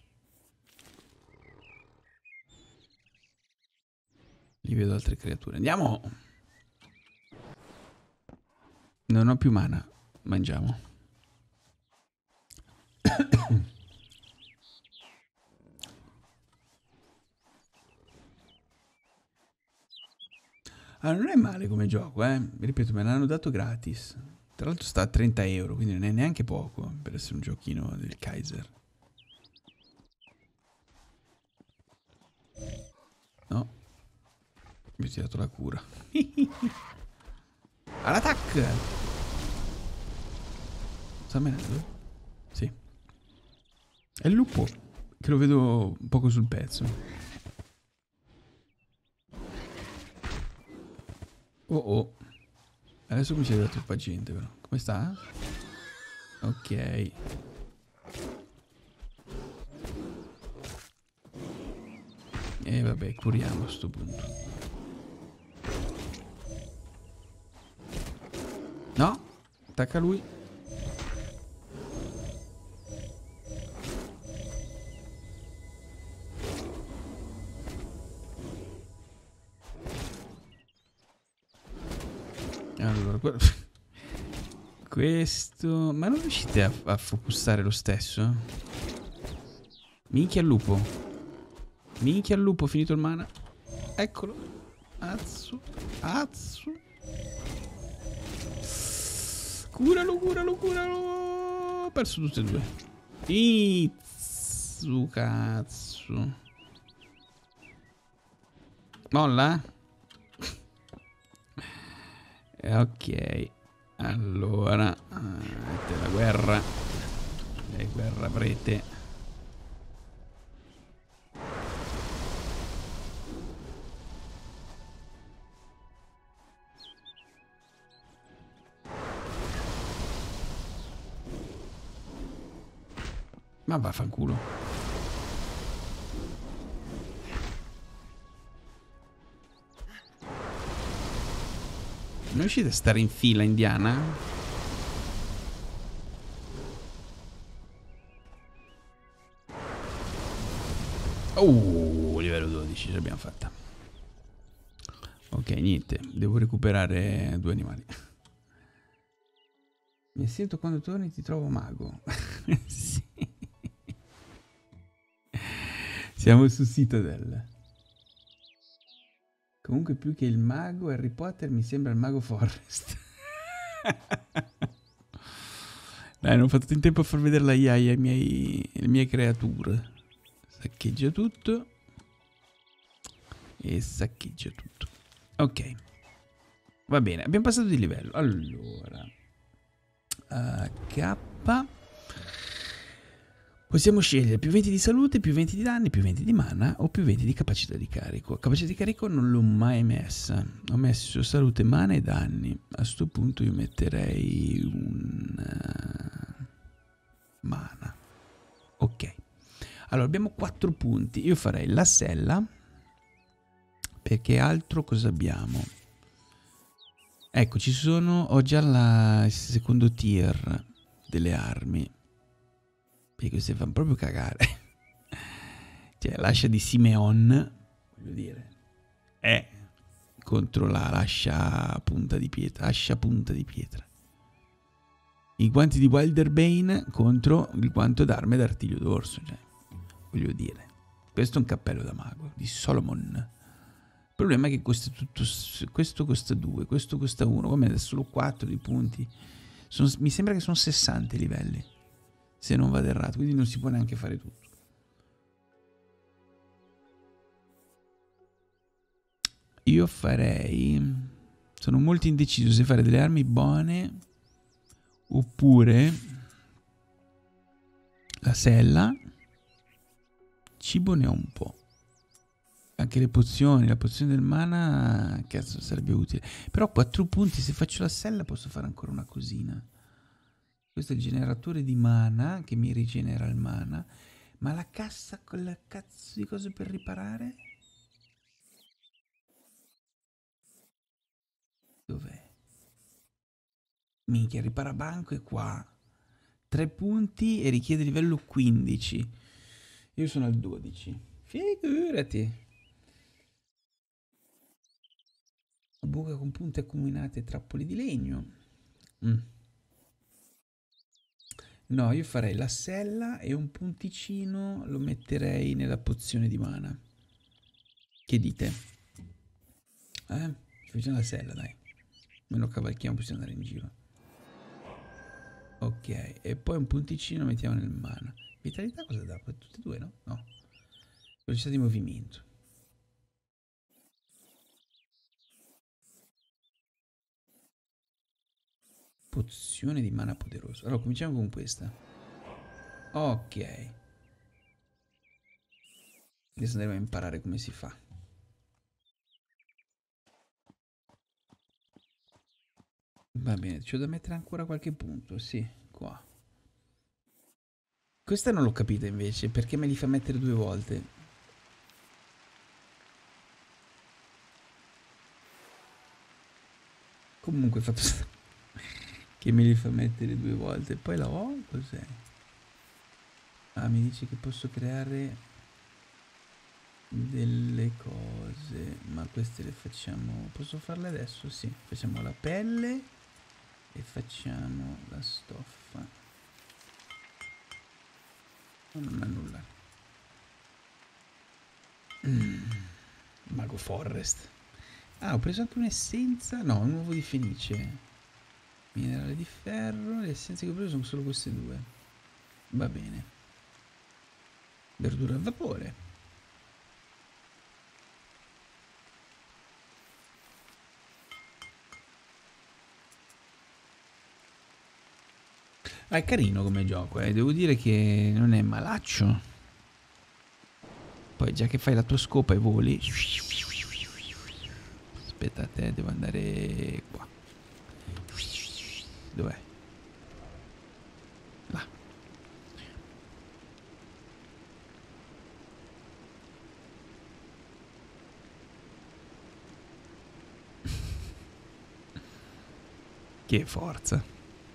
Speaker 1: Lì vedo altre creature. Andiamo! Non ho più mana. Mangiamo. Ah, non è male come gioco, eh. Ripeto, me l'hanno dato gratis. Tra l'altro sta a trenta euro, quindi non è neanche poco per essere un giochino del Kaiser. No. Mi ho tirato la cura. All'attack! Sta venendo? Sì. È il lupo. che lo vedo un poco sul pezzo. Oh oh. Adesso mi c'è da troppa gente però. Come sta? Ok. E vabbè, curiamo a sto punto. No, attacca lui. Allora, questo... Ma non riuscite a, a focussare lo stesso? Minchia al lupo. Minchia al lupo, finito il mana. Eccolo. Azzu. Azzu. Curalo, curalo, curalo. Ho perso tutte e due. Izzu, cazzo. Molla? Ok. Allora. Mette la guerra. E guerra prete. Ma vaffanculo. Non riuscite a stare in fila indiana? Oh, livello dodici ce l'abbiamo fatta. Ok, niente. Devo recuperare due animali. Mi sento quando torni ti trovo mago. Sì. Siamo su Citadel. Comunque più che il mago Harry Potter mi sembra il mago Forrest. Dai, non ho fatto in tempo a far vedere la I A ai miei, alle mie creature. Saccheggia tutto. E saccheggia tutto. Ok. Va bene, abbiamo passato di livello. Allora. Uh, K. Possiamo scegliere più venti di salute, più venti di danni, più venti di mana o più venti di capacità di carico. Capacità di carico non l'ho mai messa. Ho messo salute, mana e danni. A sto punto io metterei un uh, mana. Ok. Allora abbiamo quattro punti. Io farei la sella. Perché altro cosa abbiamo? Ecco, ci sono... Ho già la, il secondo tier delle armi. Perché queste fanno proprio cagare. Cioè, l'ascia di Simeon, voglio dire, è contro la l'ascia punta di pietra. Ascia punta di pietra. I guanti di Wilderbane contro il guanto d'arme d'artiglio d'orso. Cioè, voglio dire, questo è un cappello da mago di Solomon. Il problema è che costa tutto. Questo costa due, questo costa uno. Come adesso solo quattro di punti. Sono, mi sembra che sono sessanta i livelli. Se non vado errato, quindi non si può neanche fare tutto. Io farei... Sono molto indeciso se fare delle armi buone oppure la sella. Cibo ne ho un po'. Anche le pozioni, la pozione del mana, cazzo, sarebbe utile. Però quattro punti, se faccio la sella posso fare ancora una cosina. Questo è il generatore di mana che mi rigenera il mana. Ma la cassa con la cazzo di cose per riparare? Dov'è? Minchia, riparabanco è qua. tre punti e richiede livello quindici. Io sono al dodici. Figurati. Buca con punte accomunate e trappole di legno. Mm. No, io farei la sella e un punticino lo metterei nella pozione di mana. Che dite? Eh? Ci facciamo la sella, dai. Meno cavalchiamo, possiamo andare in giro. Ok, e poi un punticino mettiamo nel mana. Vitalità cosa dà? Tutte e due, no? No. Velocità di movimento. Pozione di mana poderoso. Allora, cominciamo con questa. Ok. Adesso andremo a imparare come si fa. Va bene, c'ho da mettere ancora qualche punto, sì, qua. Questa non l'ho capita invece, perché me li fa mettere due volte. Comunque fatto sta che me li fa mettere due volte. Poi la O, cos'è? Ah, mi dice che posso creare delle cose, ma queste le facciamo... Posso farle adesso? Sì, facciamo la pelle e facciamo la stoffa. Non ha nulla. Mm, Mago Forest. Ah, ho preso anche un'essenza. No, un uovo di fenice. Minerale di ferro. Le essenze che ho preso sono solo queste due. Va bene. Verdura a vapore. Ah, è carino come gioco, eh. Devo dire che non è malaccio. Poi già che fai la tua scopa e voli... Aspetta, a te devo andare qua. Dov'è? Là. Che forza.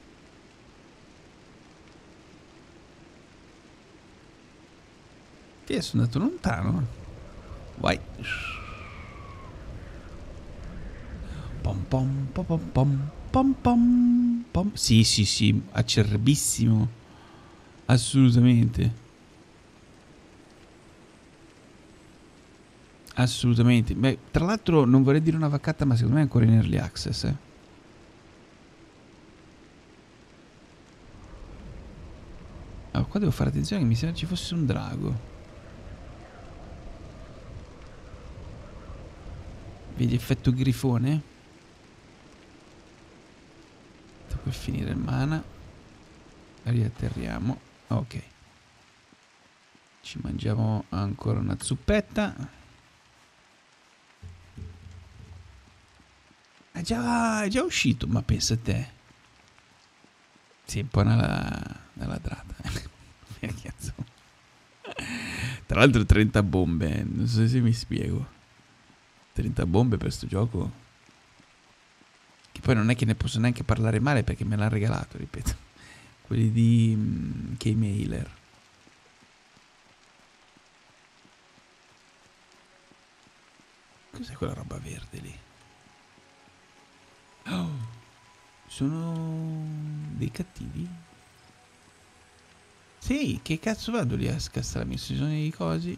Speaker 1: Ti sono andato lontano. Vai. Pom pom pom pom pom pom pom pom. Sì, sì, sì, acerbissimo. Assolutamente. Assolutamente. Beh, tra l'altro non vorrei dire una vaccata, ma secondo me è ancora in early access, eh. Allora, qua devo fare attenzione che mi sembra ci fosse un drago. Vedi effetto grifone? Sto per finire il mana. Riatterriamo. Ok. Ci mangiamo ancora una zuppetta. È già, è già uscito, ma pensa a te. Sì, un po' una, una ladrata. Tra l'altro trenta bombe, non so se mi spiego. trenta bombe per sto gioco. Che poi non è che ne posso neanche parlare male perché me l'ha regalato, ripeto. Quelli di mm, K-Mailer. Cos'è quella roba verde lì? Oh, sono dei cattivi? Sì, che cazzo vado lì a scastrarmi? Se sono dei cosi.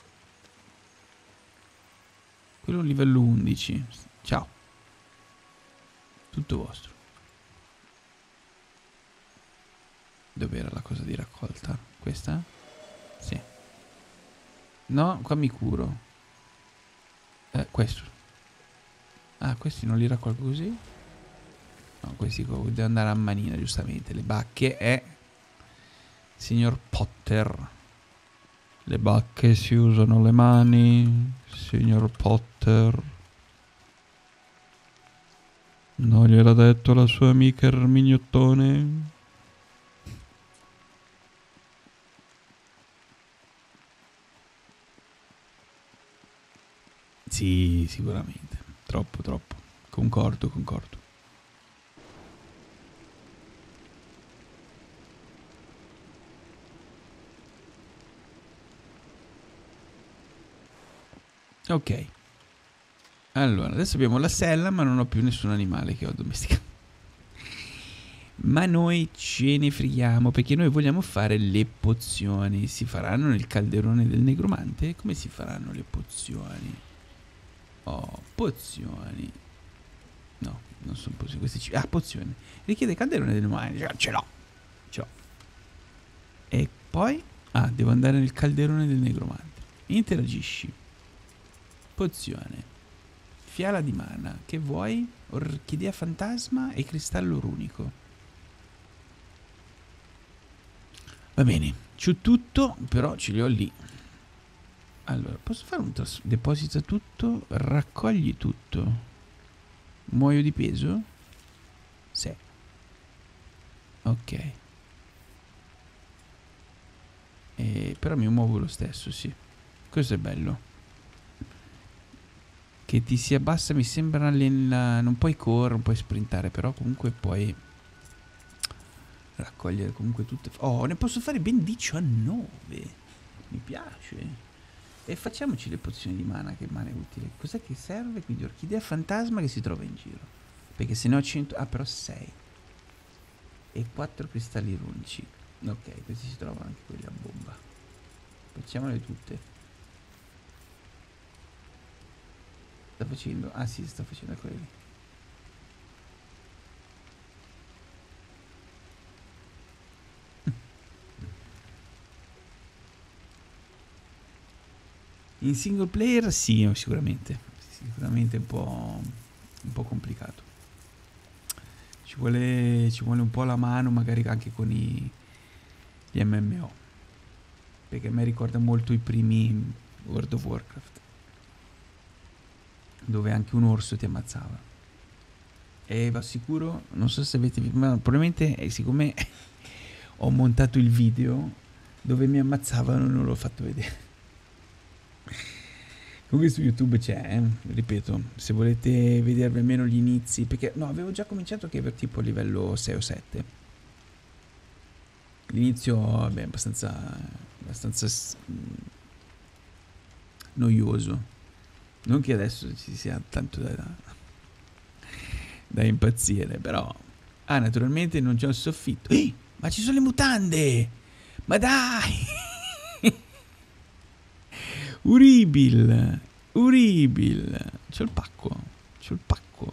Speaker 1: Quello è un livello undici. Ciao. Tutto vostro. Dov'era la cosa di raccolta? Questa? Sì. No, qua mi curo. Eh, questo. Ah, questi non li raccolgo così? No, questi devo andare a manina, giustamente. Le bacche è... Signor Potter. Le bacche si usano le mani, signor Potter. Non gliel'ha detto la sua amica Ermignottone? Sì, sicuramente. Troppo, troppo. Concordo, concordo. Ok. Allora, adesso abbiamo la sella, ma non ho più nessun animale che ho domesticato. Ma noi ce ne frighiamo perché noi vogliamo fare le pozioni. Si faranno nel calderone del negromante? Come si faranno le pozioni? Oh, pozioni. No, non sono pozioni. Questi ci... Ah, pozioni. Richiede calderone del negromante. Ce l'ho. Ce l'ho. E poi... Ah, devo andare nel calderone del negromante. Interagisci. Pozione. Fiala di mana. Che vuoi? Orchidea fantasma e cristallo runico. Va bene. C'ho tutto, però ce li ho lì. Allora, posso fare un tras... deposita tutto, raccogli tutto. Muoio di peso? Sì. Ok. E... Però mi muovo lo stesso, sì. Questo è bello. Che ti si abbassa, mi sembra, nella... non puoi correre, non puoi sprintare, però comunque puoi raccogliere comunque tutte... Oh, ne posso fare ben diciannove. Mi piace. E facciamoci le pozioni di mana, che mana è utile. Cos'è che serve? Quindi orchidea fantasma che si trova in giro. Perché se ne ho cento... Ah, però sei. E quattro cristalli runici. Ok, questi si trovano anche quelli a bomba. Facciamole tutte. Sta facendo? Ah sì, sta facendo quelli. In single player sì, sicuramente. Sicuramente un po', un po' complicato. Ci vuole, ci vuole un po' la mano, magari anche con i, gli M M O. Perché a me ricorda molto i primi World of Warcraft, dove anche un orso ti ammazzava. E vi assicuro, non so se avete visto, ma probabilmente eh, siccome ho montato il video dove mi ammazzavano non l'ho fatto vedere. Comunque su YouTube c'è, eh? Ripeto, se volete vedervi almeno gli inizi, perché no, avevo già cominciato che ero tipo a livello sei o sette. L'inizio, vabbè, abbastanza, abbastanza noioso. Non che adesso ci sia tanto da, da impazzire, però... Ah, naturalmente non c'è un soffitto. Ehi, ma ci sono le mutande! Ma dai! Uribil! Uribil! C'ho il pacco. C'ho il pacco.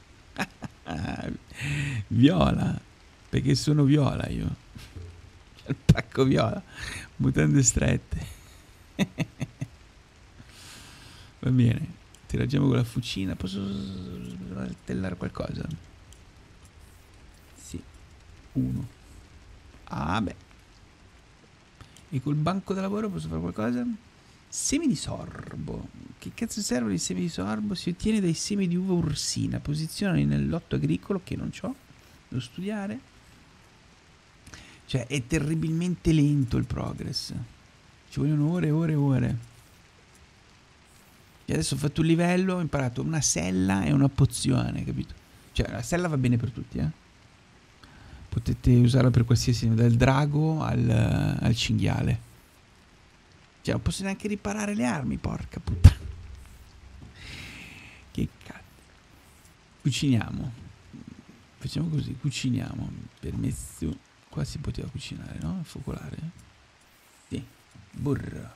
Speaker 1: Viola. Perché sono viola io. C'ho il pacco viola. Mutande strette. Va bene. Interagiamo con la fucina. Posso saltellare qualcosa? Sì. Uno. Ah, beh. E col banco da lavoro posso fare qualcosa? Semi di sorbo. Che cazzo servono i semi di sorbo? Si ottiene dai semi di uva ursina. Posizionali nel lotto agricolo, che non c'ho. Devo studiare. Cioè, è terribilmente lento il progress. Ci vogliono ore e ore e ore. E adesso ho fatto un livello, ho imparato una sella e una pozione, capito? Cioè, la sella va bene per tutti, eh. Potete usarla per qualsiasi, dal drago al, al cinghiale. Cioè, non posso neanche riparare le armi, porca puttana. Che cazzo. Cuciniamo. Facciamo così, cuciniamo. Permesso. Qua si poteva cucinare, no? Focolare. Sì. Burro.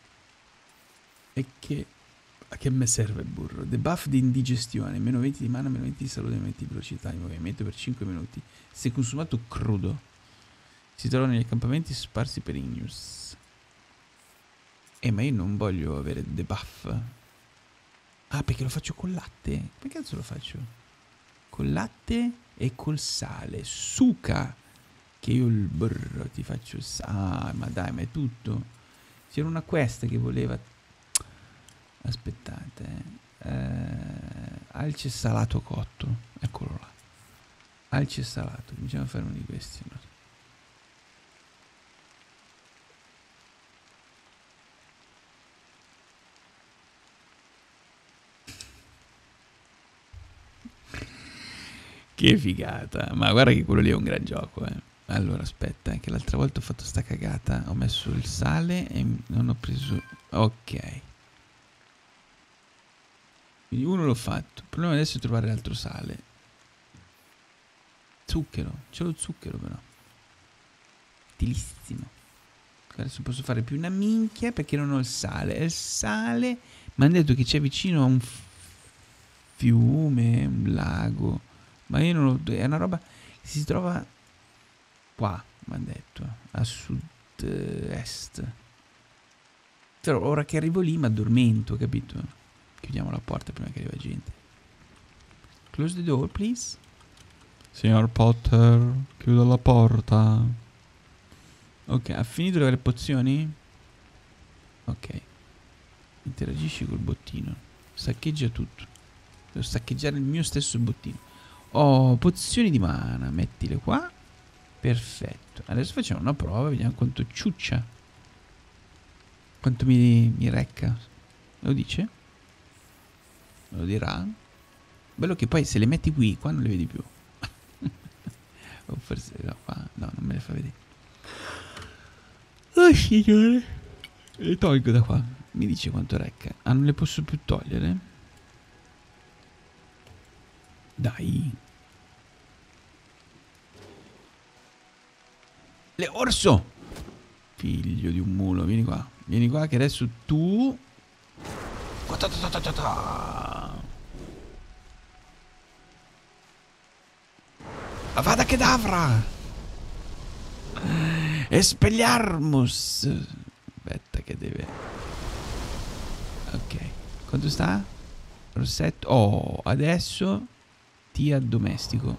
Speaker 1: E che... A che me serve il burro? Debuff di indigestione, meno venti di mana, meno venti di salute, meno venti di velocità di movimento per cinque minuti. Se consumato crudo. Si trova negli accampamenti sparsi per Igneous. Eh, ma io non voglio avere debuff. Ah, perché lo faccio col latte? Come cazzo lo faccio? Col latte e col sale. Suca! Che io il burro ti faccio il sale. Ah, ma dai, ma è tutto. C'era una quest che voleva... Aspettate, eh, alce salato cotto, eccolo là. Alce salato, cominciamo a fare uno di questi. No? Che figata, ma guarda che quello lì è un gran gioco, eh. Allora, aspetta, che l'altra volta ho fatto sta cagata, ho messo il sale e non ho preso... Ok. Quindi uno l'ho fatto. Il problema adesso è trovare l'altro sale. Zucchero. C'è lo zucchero però. Utilissimo. Adesso posso fare più una minchia perché non ho il sale. E il sale... Mi hanno detto che c'è vicino a un fiume, un lago. Ma io non lo... È una roba che si trova qua, mi hanno detto. A sud-est. Però ora che arrivo lì mi addormento, capito? Chiudiamo la porta prima che arriva gente. Close the door, please. Signor Potter, chiuda la porta. Ok, ha finito le pozioni? Ok. Interagisci col bottino. Saccheggia tutto. Devo saccheggiare il mio stesso bottino. Oh, pozioni di mana. Mettile qua. Perfetto. Adesso facciamo una prova. Vediamo quanto ciuccia. Quanto mi, mi recca. Lo dice? Lo dirà. Bello che poi se le metti qui, qua non le vedi più. O forse no, qua. No, non me le fa vedere. Oh signore. Le tolgo da qua. Mi dice quanto recca. Ah, non le posso più togliere? Dai. Le orso. Figlio di un mulo. Vieni qua. Vieni qua che adesso tu... Avada Kedavra. Espelliarmus. Aspetta che deve... Ok. Quanto sta? Rossetto. Oh, adesso ti addomestico.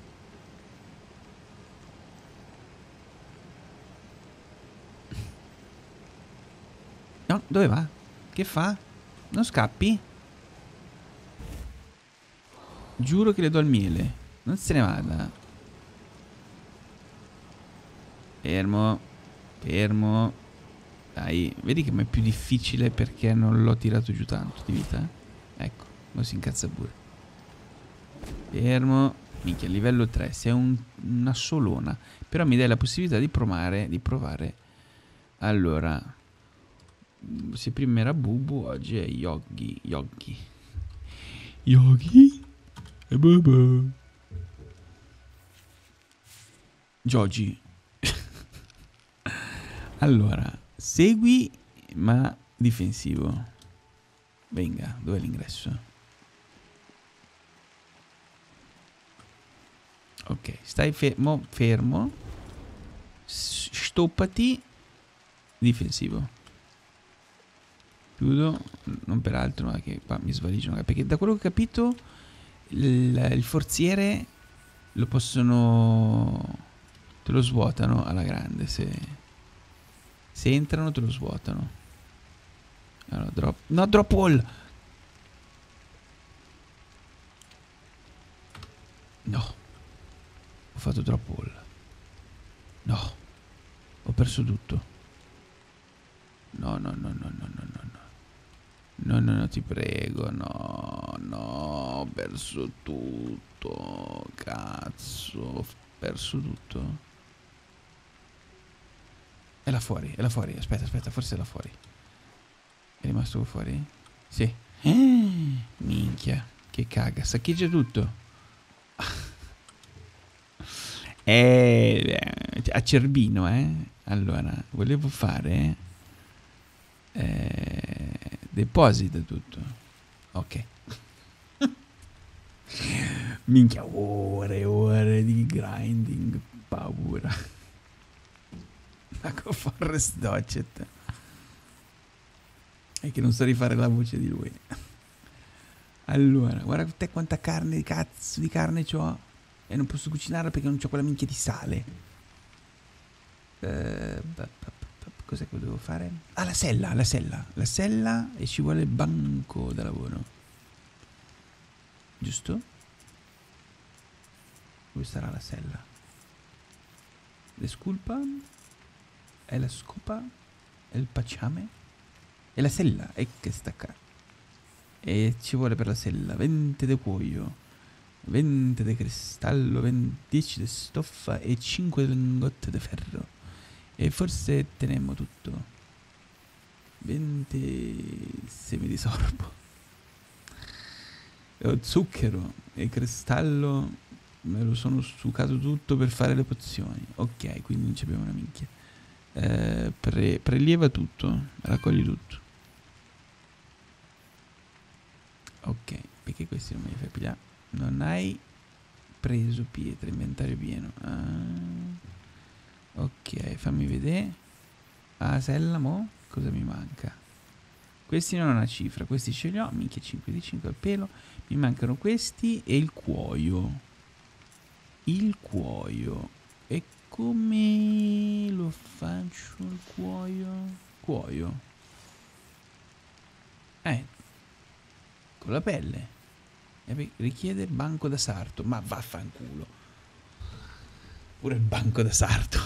Speaker 1: No, dove va? Che fa? Non scappi? Giuro che le do il miele. Non se ne vada. Fermo. Fermo. Dai, vedi che mi è più difficile perché non l'ho tirato giù tanto di vita? Ecco, non si incazza pure. Fermo. Minchia, livello tre. Sei un, una solona. Però mi dai la possibilità di provare. Di provare. Allora. Se prima era Bubu, oggi è Yogi. Yogi. Yogi? E Bubu. Jogi. Allora, segui ma difensivo. Venga, dov'è l'ingresso? Ok, stai fermo, fermo. Stoppati. Difensivo. Chiudo, non per altro, ma che qua mi svaligiano. Perché da quello che ho capito, il, il forziere lo possono... te lo svuotano alla grande. Se, se entrano te lo svuotano. Allora, drop... No, drop wall! No. Ho fatto drop wall. No. Ho perso tutto. No, no, no, no, no, no, no. No, no, no, ti prego, no, no, ho perso tutto, cazzo, ho perso tutto. È là fuori, è là fuori, aspetta, aspetta, forse è là fuori. È rimasto fuori? Sì. Eh, minchia, che caga, saccheggia tutto. Eh, acerbino, eh. Allora, volevo fare... Eh, deposita tutto. Ok. Minchia, ore e ore di grinding. Paura. Ecco Forrest Docet. E che non so rifare la voce di lui. Allora, guarda te quanta carne, cazzo di carne c'ho. E non posso cucinarla perché non c'ho quella minchia di sale. Eh, cos'è che devo fare? Ah, la sella, la sella. La sella e ci vuole il banco da lavoro. Giusto? Dove sarà la sella? Le sculpa? È la scopa? È il pacciame? È la sella, e che stacca. E ci vuole per la sella venti di cuoio, venti di cristallo, dieci di stoffa e cinque lingotti di ferro. E forse teniamo tutto. venti semi di sorbo. E ho zucchero e cristallo. Me lo sono succato tutto per fare le pozioni. Ok, quindi non ci abbiamo una minchia. Eh, pre prelieva tutto. Raccogli tutto. Ok, perché questi non me li fai pigliare? Non hai preso pietre, inventario pieno. Ah. Ok, fammi vedere. Ah, sella, mo? Cosa mi manca? Questi non hanno una cifra, questi ce li ho. Minchia, cinque di cinque al pelo. Mi mancano questi e il cuoio. Il cuoio. E come lo faccio il cuoio? Cuoio. Eh, con la pelle. E richiede banco da sarto. Ma vaffanculo. Pure il banco da sarto.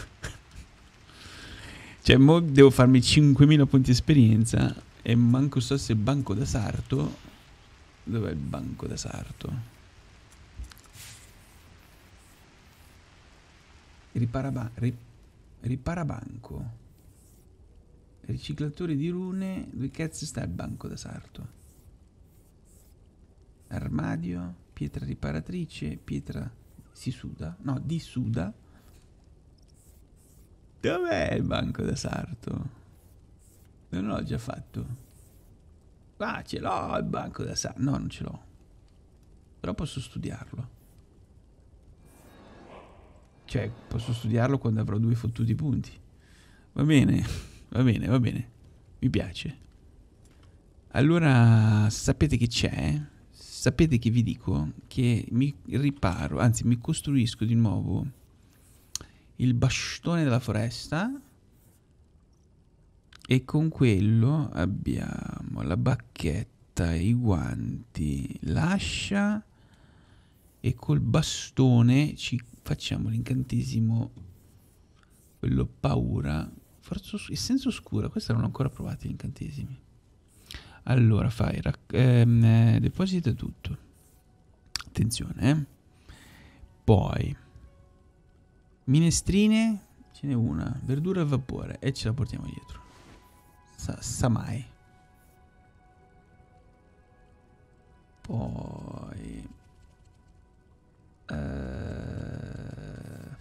Speaker 1: Cioè, mo devo farmi cinquemila punti esperienza e manco so se il banco da sarto... Dov'è il banco da sarto? Ripara, ri, riparabanco. Riciclatore di rune. Dove cazzo sta il banco da sarto? Armadio. Pietra riparatrice. Pietra si suda. No, disuda. Dov'è il banco da sarto? Non l'ho già fatto. Ah, ce l'ho il banco da sarto. No, non ce l'ho. Però posso studiarlo. Cioè, posso studiarlo quando avrò due fottuti punti. Va bene, va bene, va bene. Mi piace. Allora, sapete che c'è? Sapete che vi dico? Che mi riparo, anzi mi costruisco di nuovo il bastone della foresta. E con quello abbiamo la bacchetta, i guanti, l'ascia. E col bastone ci facciamo l'incantesimo, quello paura, forza, essenza oscura. Questa non l'ho ancora provato gli incantesimi. Allora fai ehm, eh, deposita tutto, attenzione, eh. Poi minestrine ce n'è una, verdura al vapore e ce la portiamo dietro. Sa, sa mai. Poi Uh,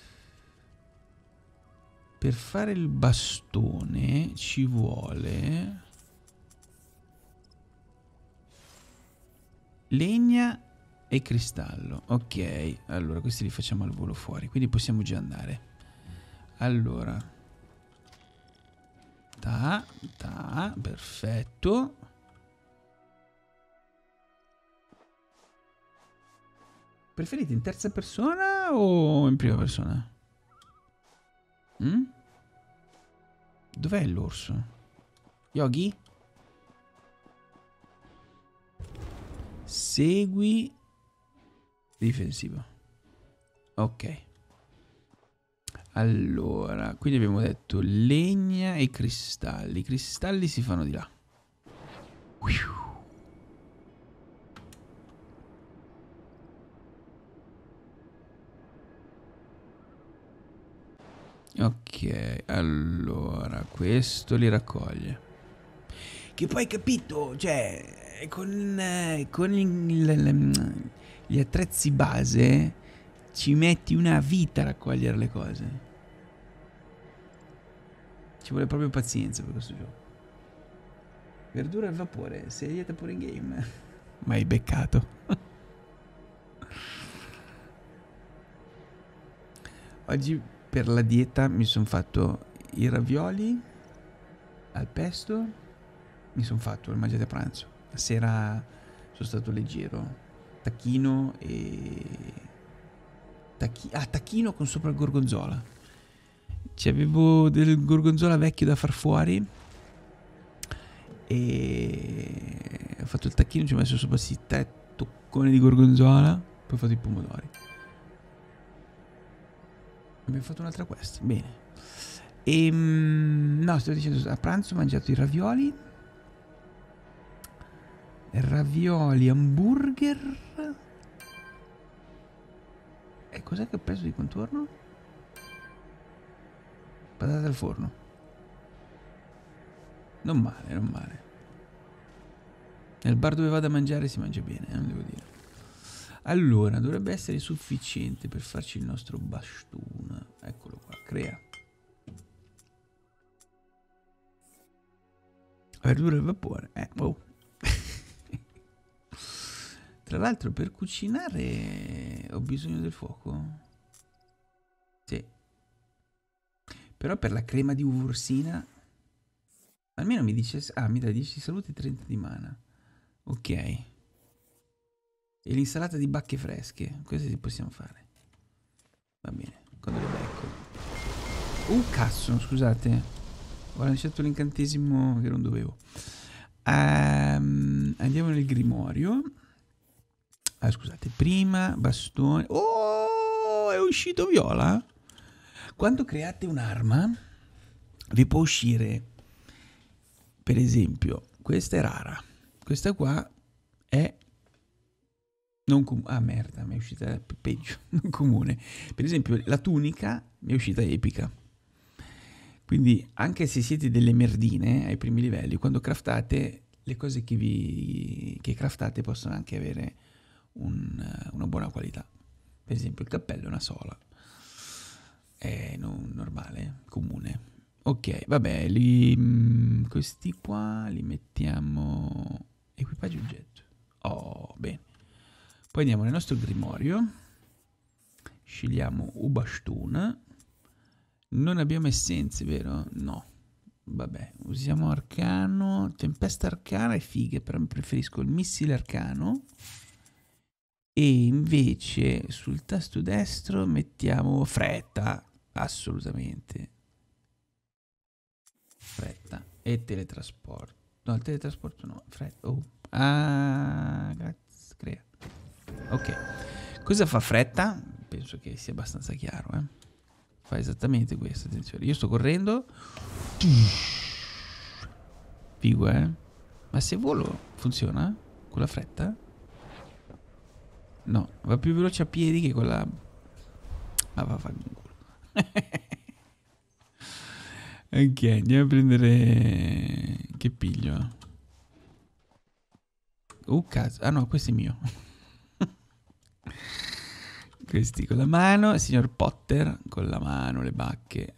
Speaker 1: per fare il bastone ci vuole legna e cristallo. Ok, allora questi li facciamo al volo fuori, quindi possiamo già andare. Allora, ta, ta, perfetto. Preferite in terza persona o in prima persona? Mm? Dov'è l'orso? Yogi? Segui difensivo. Ok. Allora, quindi abbiamo detto legna e cristalli. I cristalli si fanno di là. Ok, allora, questo li raccoglie. Che poi capito, cioè, con, eh, con il, il, gli attrezzi base ci metti una vita a raccogliere le cose. Ci vuole proprio pazienza per questo gioco. Verdura al vapore, sei lieta pure in game. Ma hai beccato. Oggi per la dieta mi sono fatto i ravioli al pesto. Mi sono fatto, li mangiate a pranzo. La sera sono stato leggero. Tacchino e... Tacchi... Ah, tacchino con sopra il gorgonzola. C'avevo del gorgonzola vecchio da far fuori. E... ho fatto il tacchino, ci ho messo sopra questi tre tocconi di gorgonzola. Poi ho fatto i pomodori. Abbiamo fatto un'altra quest. Bene. E... no, stavo dicendo, a pranzo ho mangiato i ravioli. Ravioli, hamburger. E cos'è che ho preso di contorno? Patate al forno. Non male, non male. Nel bar dove vado a mangiare si mangia bene, eh, non devo dire. Allora, dovrebbe essere sufficiente per farci il nostro bastone. Eccolo qua, crea. Verdura al vapore. Eh, oh. Tra l'altro per cucinare ho bisogno del fuoco. Sì. Però per la crema di uvorsina almeno mi dice... ah, mi dà dieci salute e trenta di mana. Ok. E l'insalata di bacche fresche. Queste si possiamo fare. Va bene. Quando le becco. Uh, cazzo, scusate. Ho lanciato l'incantesimo che non dovevo. Um, andiamo nel grimorio. Ah, scusate, prima bastone. Oh, è uscito viola. Quando create un'arma, vi può uscire, per esempio, questa è rara. Questa qua è non comune. Ah, merda, mi è uscita peggio. Non comune. Per esempio, la tunica mi è uscita epica. Quindi, anche se siete delle merdine ai primi livelli, quando craftate, le cose che vi che craftate possono anche avere un, una buona qualità. Per esempio, il cappello è una sola. È non normale, comune. Ok, vabbè, li, mh, questi qua li mettiamo... Equipaggio oggetto. Oh, bene. Poi andiamo nel nostro grimorio. Scegliamo Ubastun. Non abbiamo essenze, vero? No. Vabbè, usiamo arcano. Tempesta arcana è figa, però mi preferisco il missile arcano. E invece sul tasto destro mettiamo fretta. Assolutamente. Fretta. E teletrasporto. No, il teletrasporto no. Fretta. Oh. Ah, grazie. Crea. Ok. Cosa fa fretta? Penso che sia abbastanza chiaro, eh. Fa esattamente questo, attenzione. Io sto correndo. Figo, eh. Ma se volo funziona? Con la fretta? No, va più veloce a piedi che con la... Ma va a fare un culo. Ok, andiamo a prendere... Che piglio? Oh, cazzo. Ah no, questo è mio. Questi con la mano. Signor Potter con la mano, le bacche.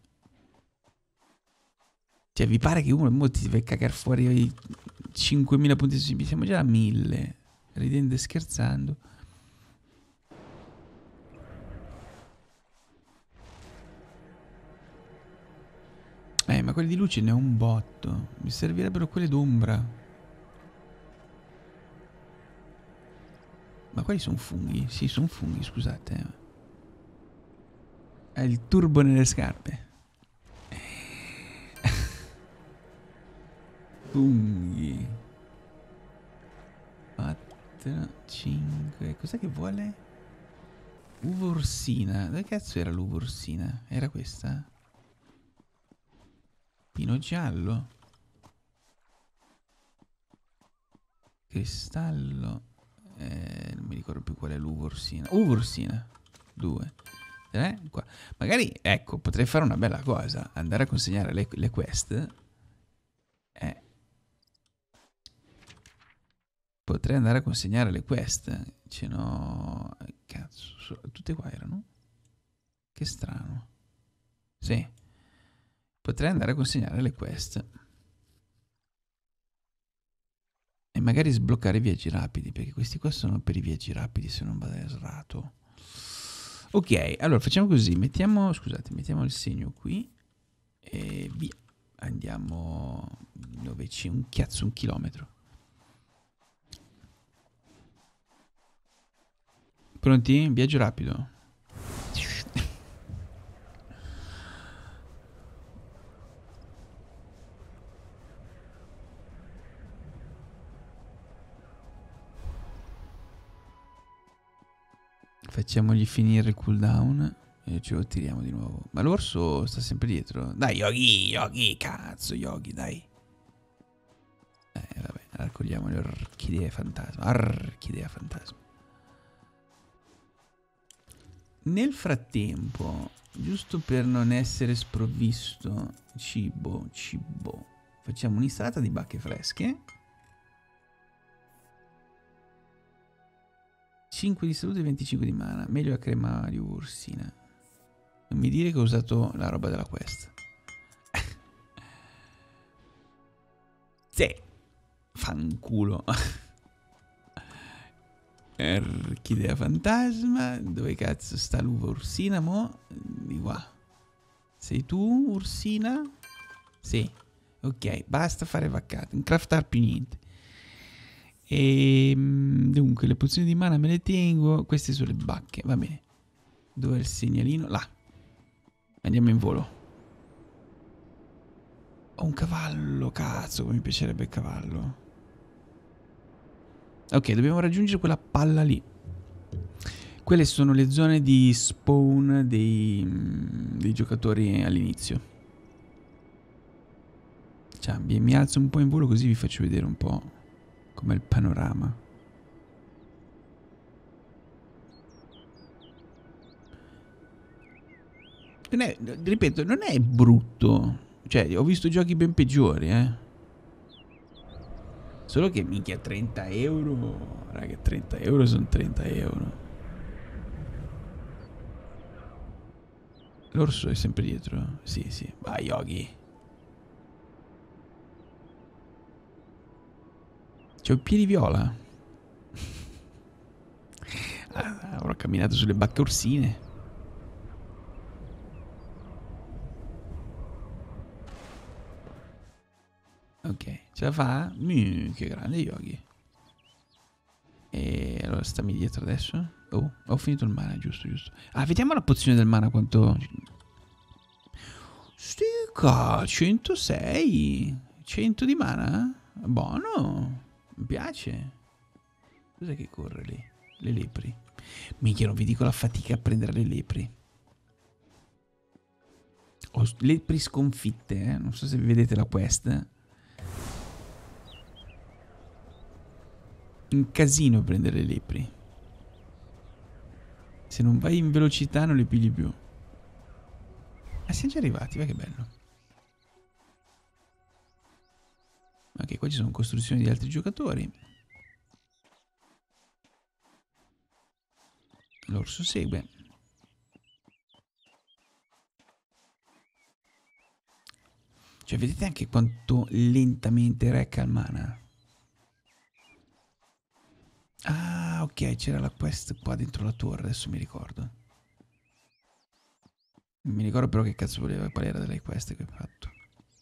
Speaker 1: Cioè, vi pare che uno mo ti deve cagare fuori i cinquemila punti su C P? Siamo già a mille. Ridendo e scherzando. Eh, ma quelli di luce ne ho un botto. Mi servirebbero quelle d'ombra. Ma quelli sono funghi? Sì, sono funghi, scusate. È il turbo nelle scarpe. Funghi. quattro, cinque. Cos'è che vuole? Uva orsina. Dove cazzo era l'uva orsina? Era questa? Pino giallo. Cristallo. Eh, non mi ricordo più qual è l'uva orsina. Uva orsina. Due. Tre. Qua. Magari, ecco, potrei fare una bella cosa. Andare a consegnare le, le quest. Eh. Potrei andare a consegnare le quest. Ce n'ho... Cazzo, so, tutte qua erano? Che strano. Sì. Potrei andare a consegnare le quest. E magari sbloccare i viaggi rapidi, perché questi qua sono per i viaggi rapidi, se non vado errato. Ok, allora facciamo così. Mettiamo, scusate, mettiamo il segno qui. E via. Andiamo dove c'è un cazzo, un chilometro. Pronti? Viaggio rapido. Facciamogli finire il cooldown e ce lo tiriamo di nuovo. Ma l'orso sta sempre dietro. Dai, Yogi, Yogi, cazzo, Yogi, dai. Eh, vabbè, raccogliamo le orchidee fantasma. Orchidea fantasma. Nel frattempo, giusto per non essere sprovvisto, cibo, cibo, facciamo un'insalata di bacche fresche. cinque di salute e venticinque di mana. Meglio la crema di ursina. Non mi dire che ho usato la roba della quest. Sì. Fanculo. Orchidea fantasma. Dove cazzo sta l'uva ursina mo? Di qua. Sei tu ursina? Sì. Ok, basta fare vaccate. Non craftar più niente. E dunque le pozioni di mana me le tengo. Queste sono le bacche, va bene. Dove è il segnalino? Là. Andiamo in volo. Ho un cavallo, cazzo, come mi piacerebbe il cavallo. Ok, dobbiamo raggiungere quella palla lì. Quelle sono le zone di spawn dei, dei giocatori all'inizio. Cioè, mi alzo un po' in volo così vi faccio vedere un po' com'è il panorama. Non è, ripeto, non è brutto. Cioè, ho visto giochi ben peggiori, eh. Solo che minchia trenta euro. Raga, trenta euro sono trenta euro. L'orso è sempre dietro? Sì, sì. Vai, Yogi. C'ho i piedi viola. Ah, avrò camminato sulle bacche orsine. Ok, ce la fa? Mmm, che grande Yogi. E allora stammi dietro adesso. Oh, ho finito il mana, giusto, giusto. Ah, vediamo la pozione del mana quanto... Stica, centosei. cento di mana? Buono. Mi piace. Cos'è che corre lì? Le lepri. Minchia, non vi dico la fatica a prendere le lepri. Ho lepri sconfitte, eh? Non so se vedete la quest. Un casino prendere le lepri. Se non vai in velocità non le pigli più. Ah, siamo già arrivati, va che bello. Ok, qua ci sono costruzioni di altri giocatori. L'orso segue. Cioè, vedete anche quanto lentamente recca il mana. Ah, ok, c'era la quest qua dentro la torre, adesso mi ricordo. Mi ricordo però che cazzo voleva, qual era delle quest che ho fatto.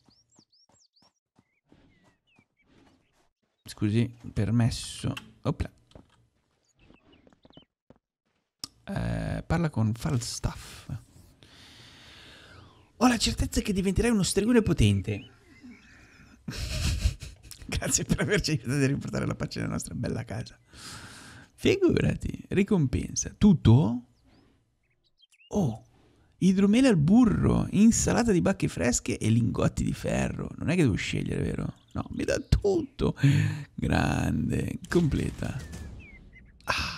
Speaker 1: Scusi, permesso. Opla. Eh, parla con Falstaff. Ho la certezza che diventerai uno stregone potente. Grazie per averci aiutato a riportare la pace nella nostra bella casa. Figurati, ricompensa. Tutto? Oh, idromele al burro, insalata di bacche fresche e lingotti di ferro. Non è che devo scegliere, vero? No, mi dà tutto. Grande, completa. Ah.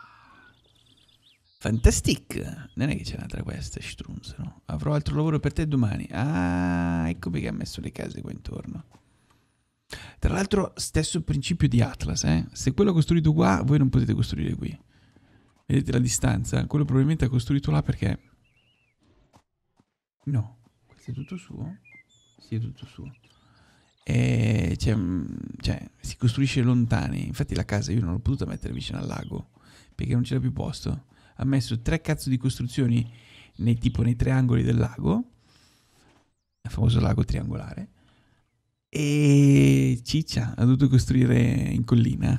Speaker 1: Fantastic. Non è che c'è un'altra questa, strunz, no? Avrò altro lavoro per te domani. Ah, ecco perché ha messo le case qua intorno. Tra l'altro, stesso principio di Atlas, eh? Se quello ha costruito qua, voi non potete costruire qui. Vedete la distanza? Quello probabilmente ha costruito là perché... No, questo è tutto suo? Sì, è tutto suo. E cioè, cioè, si costruisce lontani. Infatti la casa io non l'ho potuta mettere vicino al lago, perché non c'era più posto. Ha messo tre cazzo di costruzioni nei, tipo nei tre angoli del lago, il famoso lago triangolare, e ciccia, ha dovuto costruire in collina.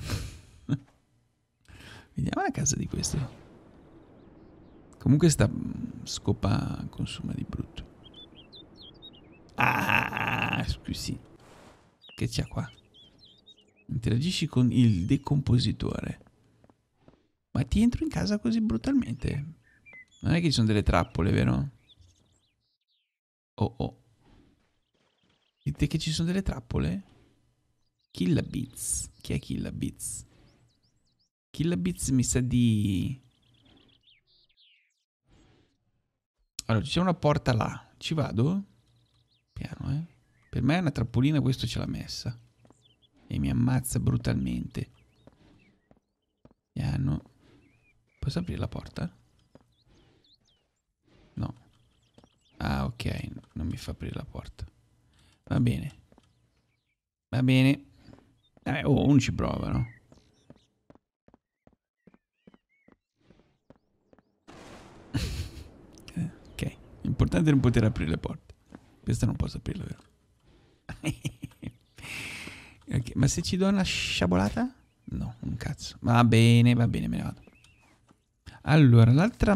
Speaker 1: Vediamo la casa di questo. Comunque sta scopa consuma di brutto. Ah, scusi. Che c'è qua? Interagisci con il decompositore. Ma ti entro in casa così brutalmente? Non è che ci sono delle trappole, vero? Oh oh. Dite che ci sono delle trappole? Killabits. Chi è Killabits? Killabits mi sa di... Allora, c'è una porta là. Ci vado? Piano, eh. Per me è una trappolina, questo ce l'ha messa. E mi ammazza brutalmente. Piano. Posso aprire la porta? No. Ah, ok. Non mi fa aprire la porta. Va bene. Va bene. Eh, oh, uno ci prova, no? Ok. L'importante è non poter aprire le porte. Questa non posso aprirla, vero? Okay, ma se ci do una sciabolata? No, un cazzo. Va bene, va bene, me ne vado. Allora, l'altra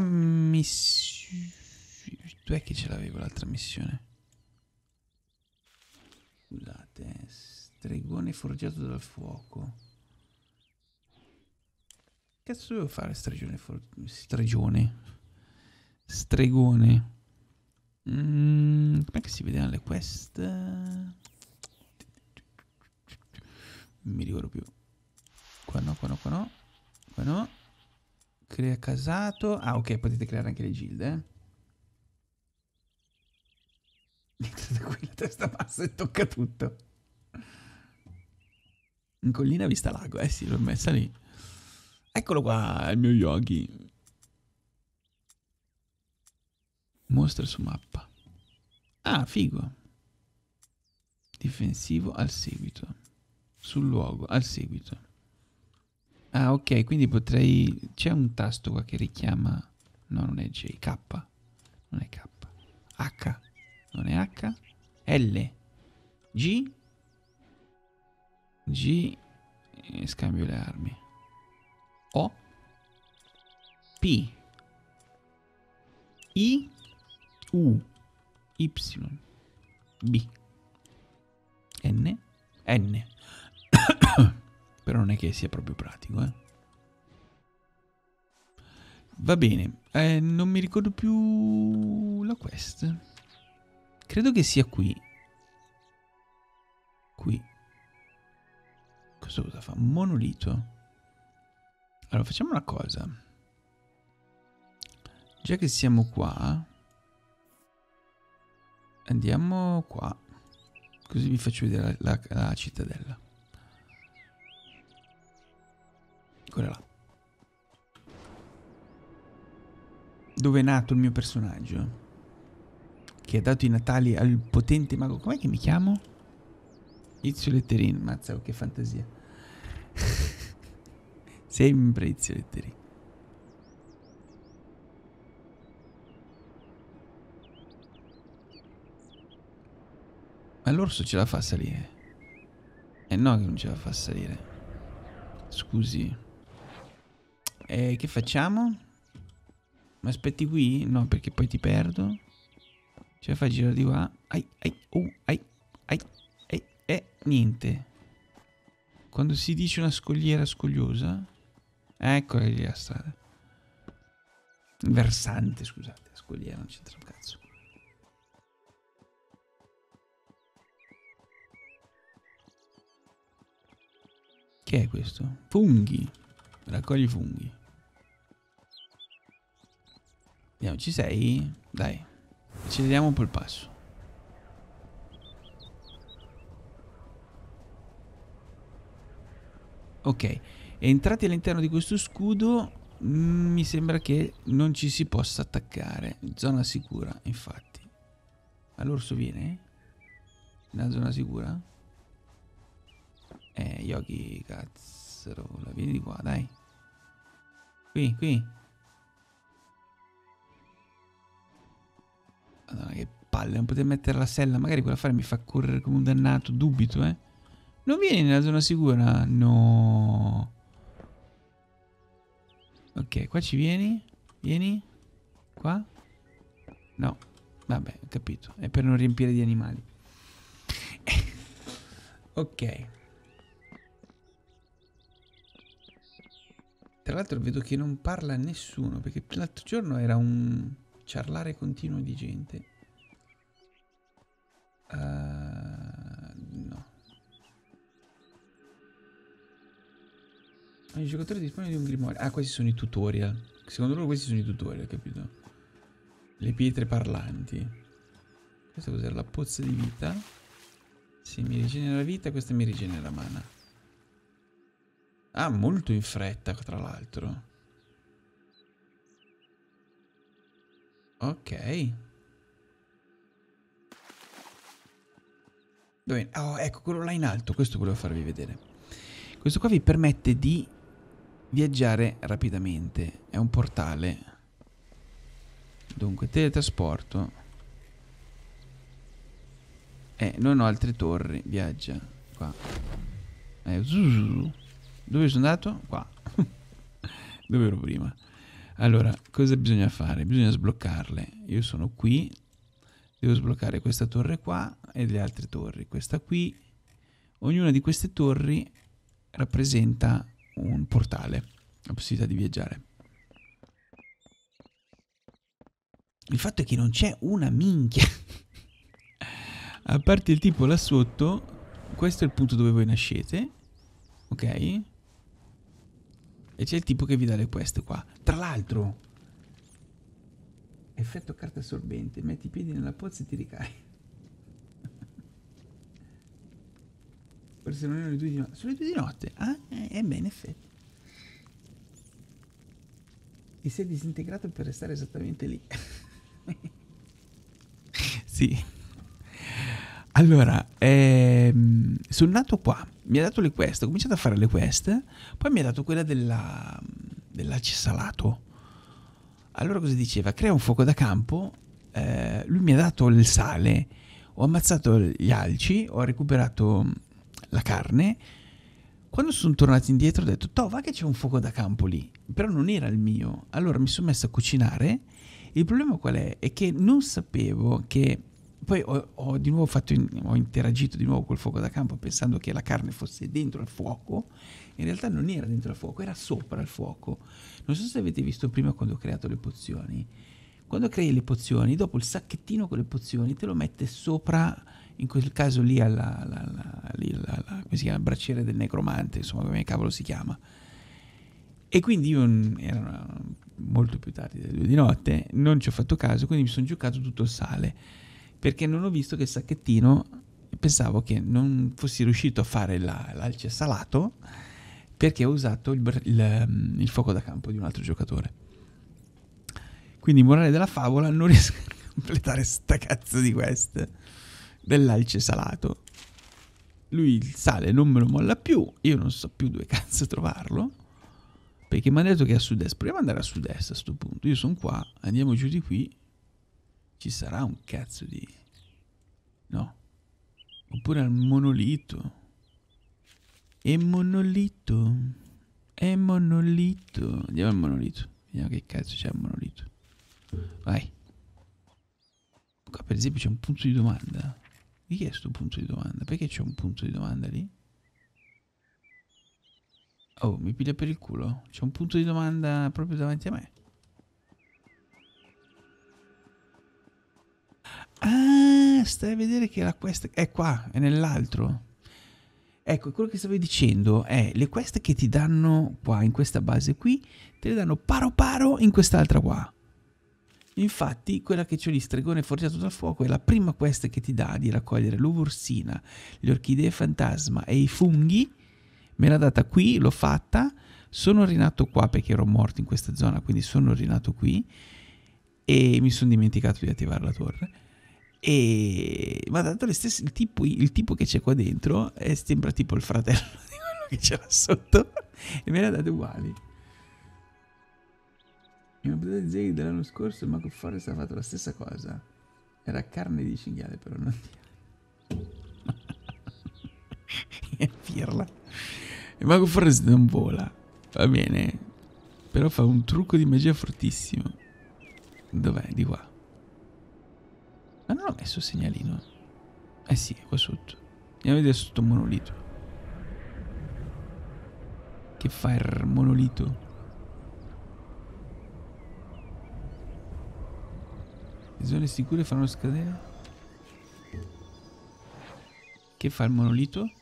Speaker 1: missione... Dov'è che ce l'avevo l'altra missione? Scusate, eh, stregone forgiato dal fuoco. Che cazzo devo fare stragione for... Stragione. Stregone. Mm, com'è che si vedevano le quest? Non mi ricordo più. Qua no, qua no, qua no. Qua no. Crea casato. Ah, ok, potete creare anche le gilde, eh. Entrate qui la testa bassa e tocca tutto. In collina vista lago, eh sì, l'ho messa lì. Eccolo qua, il mio yogi. Mostra su mappa. Ah, figo. Difensivo al seguito. Sul luogo, al seguito. Ah, ok, quindi potrei... C'è un tasto qua che richiama... No, non è J. K. Non è K. H. Non è H. L. G. G. E scambio le armi. O. P. I. U. Y. B. N. N. Però non è che sia proprio pratico, eh. Va bene. Eh, non mi ricordo più la quest. Credo che sia qui. Qui. Cosa cosa fa? Monolito. Allora, facciamo una cosa. Già che siamo qua, andiamo qua. Così vi faccio vedere la, la, la cittadella. Quella là. Dove è nato il mio personaggio. Che ha dato i natali al potente mago. Com'è che mi chiamo? Ezio Letterin. Mazza, oh, che fantasia. Sempre Ezio Letterin. Ma l'orso ce la fa salire? Eh no che non ce la fa salire. Scusi. E che facciamo? Mi aspetti qui? No, perché poi ti perdo. Ce la fai girare di qua? Ai, ai, oh, ai, ai, ai, eh, niente. Quando si dice una scogliera scogliosa, eccola lì la strada. Versante, scusate, scogliera non c'entra un cazzo. Che è questo? Funghi. Raccogli funghi. Andiamo, ci sei? Dai. Acceleriamo un po' il passo. Ok. Entrati all'interno di questo scudo, mm, mi sembra che non ci si possa attaccare. Zona sicura, infatti. All'orso viene? Nella zona sicura? Eh, Yogi, cazzarola. Vieni di qua, dai. Qui, qui. Madonna, che palle, non poter mettere la sella. Magari quella fare mi fa correre come un dannato. Dubito, eh. Non vieni nella zona sicura? No. Ok, qua ci vieni? Vieni? Qua? No. Vabbè, ho capito. È per non riempire di animali. Ok. Tra l'altro vedo che non parla nessuno, perché l'altro giorno era un ciarlare continuo di gente. Uh, no. Il giocatore dispone di un grimorio. Ah, questi sono i tutorial. Secondo loro questi sono i tutorial, capito? Le pietre parlanti. Questa cos'era? La pozza di vita. Sì, mi rigenera la vita, questa mi rigenera mana. Ah, molto in fretta, tra l'altro. Ok. Dove? Oh, ecco, quello là in alto. Questo volevo farvi vedere. Questo qua vi permette di viaggiare rapidamente. È un portale. Dunque, teletrasporto. Eh, non ho altre torri. Viaggia. Qua. Eh, zuzu. Dove sono andato? Qua. Dove ero prima? Allora, cosa bisogna fare? Bisogna sbloccarle. Io sono qui. Devo sbloccare questa torre qua e le altre torri. Questa qui. Ognuna di queste torri rappresenta un portale, la possibilità di viaggiare. Il fatto è che non c'è una minchia. A parte il tipo là sotto, questo è il punto dove voi nascete, ok? E c'è il tipo che vi dà le quest qua. Tra l'altro, effetto carta assorbente, metti i piedi nella pozza e ti ricarichi. Forse non erano le due di notte. Sono le due di notte? Ah, è bene, in effetti. Ti sei disintegrato per restare esattamente lì. Sì. Allora, ehm, sono nato qua, mi ha dato le quest, ho cominciato a fare le quest, poi mi ha dato quella della, dell'alce salato. Allora cosa diceva? Crea un fuoco da campo, eh, lui mi ha dato il sale, ho ammazzato gli alci, ho recuperato la carne. Quando sono tornato indietro ho detto, toh, va che c'è un fuoco da campo lì, però non era il mio. Allora mi sono messo a cucinare. Il problema qual è? È che non sapevo che... Poi ho, ho di nuovo fatto in, ho interagito di nuovo col fuoco da campo pensando che la carne fosse dentro al fuoco. In realtà non era dentro al fuoco, era sopra il fuoco. Non so se avete visto prima quando ho creato le pozioni. Quando crei le pozioni, dopo il sacchettino con le pozioni te lo mette sopra, in quel caso lì, alla, alla, alla, lì alla, alla come si chiama, bracciere del necromante, insomma come cavolo si chiama. E quindi io, era molto più tardi delle due di notte, non ci ho fatto caso, quindi mi sono giocato tutto il sale, perché non ho visto che il sacchettino, pensavo che non fossi riuscito a fare la, l'alce salato, perché ho usato il, il, il fuoco da campo di un altro giocatore. Quindi morale della favola, non riesco a completare sta cazzo di quest dell'alce salato. Lui il sale non me lo molla più, io non so più dove cazzo trovarlo, perché mi ha detto che è a sud-est. Proviamo ad andare a sud-est a sto punto. Io sono qua, andiamo giù di qui. Ci sarà un cazzo di... No. Oppure al monolito. E monolito. E monolito. Andiamo al monolito. Vediamo che cazzo c'è al monolito. Vai. Qua per esempio c'è un punto di domanda. Di chi è sto punto di domanda? Perché c'è un punto di domanda lì? Oh, mi piglia per il culo. C'è un punto di domanda proprio davanti a me. Ah, stai a vedere che la quest è qua, è nell'altro. Ecco, quello che stavo dicendo è le quest che ti danno qua, in questa base qui, te le danno paro paro in quest'altra qua. Infatti, quella che c'è lì, stregone forgiato dal fuoco, è la prima quest che ti dà di raccogliere l'uvorsina, le orchidee fantasma e i funghi. Me l'ha data qui, l'ho fatta, sono rinato qua perché ero morto in questa zona, quindi sono rinato qui e mi sono dimenticato di attivare la torre. E mi ha dato le stesse, il tipo, il tipo che c'è qua dentro e sembra tipo il fratello di quello che c'era sotto e me le ha date uguali. In una puntata di Zig dell'anno scorso il Mago Forest ha fatto la stessa cosa. Era carne di cinghiale però, non di... È pirla. Il Mago Forest non vola, va bene, però fa un trucco di magia fortissimo. Dov'è? Di qua. Ma non ho messo il segnalino. Eh sì, qua sotto. Andiamo a vedere sotto il monolito. Che fa il monolito? Le zone sicure fanno scadere? Che fa il monolito?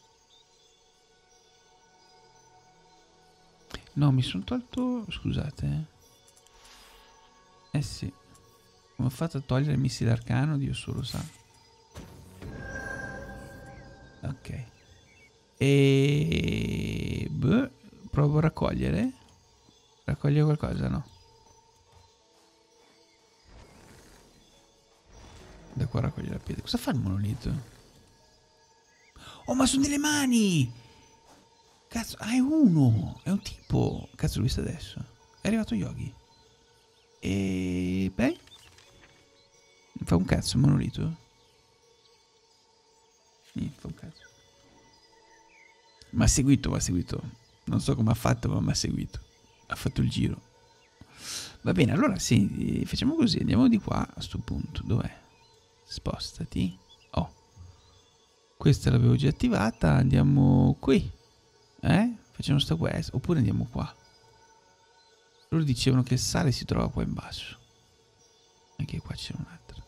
Speaker 1: No, mi sono tolto... Scusate. Eh, eh sì. Come ho fatto a togliere il missile arcano? Dio solo sa. Ok. E... Beh, provo a raccogliere. Raccoglie qualcosa, no? Da qua raccoglie la pietra. Cosa fa il monolito? Oh, ma sono delle mani! Cazzo, ah, è uno! È un tipo! Cazzo, l'ho visto adesso. È arrivato Yogi. E... Beh? Fa un cazzo il monolito? Niente, fa un cazzo. Mi ha seguito, mi ha seguito. Non so come ha fatto, ma mi ha seguito. Ha fatto il giro. Va bene, allora sì, facciamo così. Andiamo di qua a sto punto. Dov'è? Spostati. Oh. Questa l'avevo già attivata. Andiamo qui. Eh? Facciamo sta quest. Oppure andiamo qua. Loro dicevano che il sale si trova qua in basso. Anche qua c'è un altro.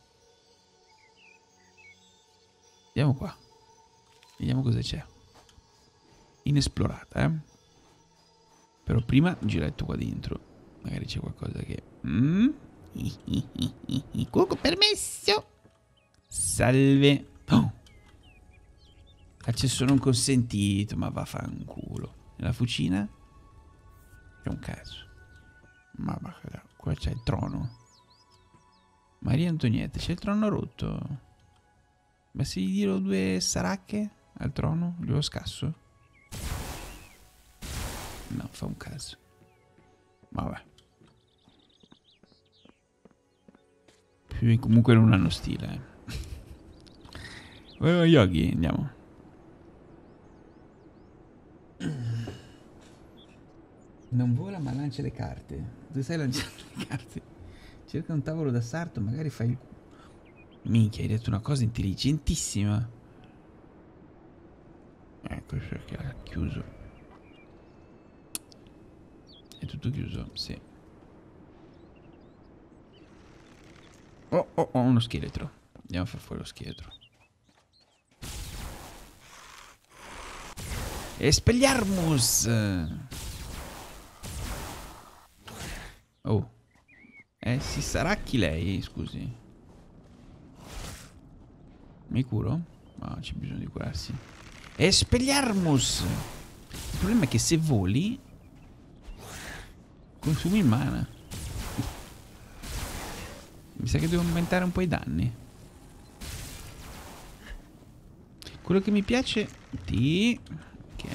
Speaker 1: Andiamo qua. Vediamo cosa c'è. Inesplorata, eh. Però prima giretto qua dentro. Magari c'è qualcosa che... Mm? Cuoco permesso. Salve. Oh. Accesso non consentito. Ma vaffanculo. Nella fucina c'è un caso. Ma va, qua c'è il trono. Maria Antonietta, c'è il trono rotto. Ma se gli dirò due saracche al trono, glielo scasso? No, fa un caso. Vabbè. Comunque non hanno stile, eh. Oh, Yogi, andiamo. Non vola ma lancia le carte. Tu sai lanciare le carte. Cerca un tavolo da sarto, magari fai il... Minchia, hai detto una cosa intelligentissima. Ecco perché ha chiuso. È tutto chiuso, sì. Oh, oh, oh, uno scheletro. Andiamo a far fuori lo scheletro. Espelliarmus! Oh. Eh, si sarà chi lei, scusi. Mi curo? No, c'è bisogno di curarsi. Espelliarmus! Il problema è che se voli consumi il mana. Mi sa che devo aumentare un po' i danni. Quello che mi piace di... Ok.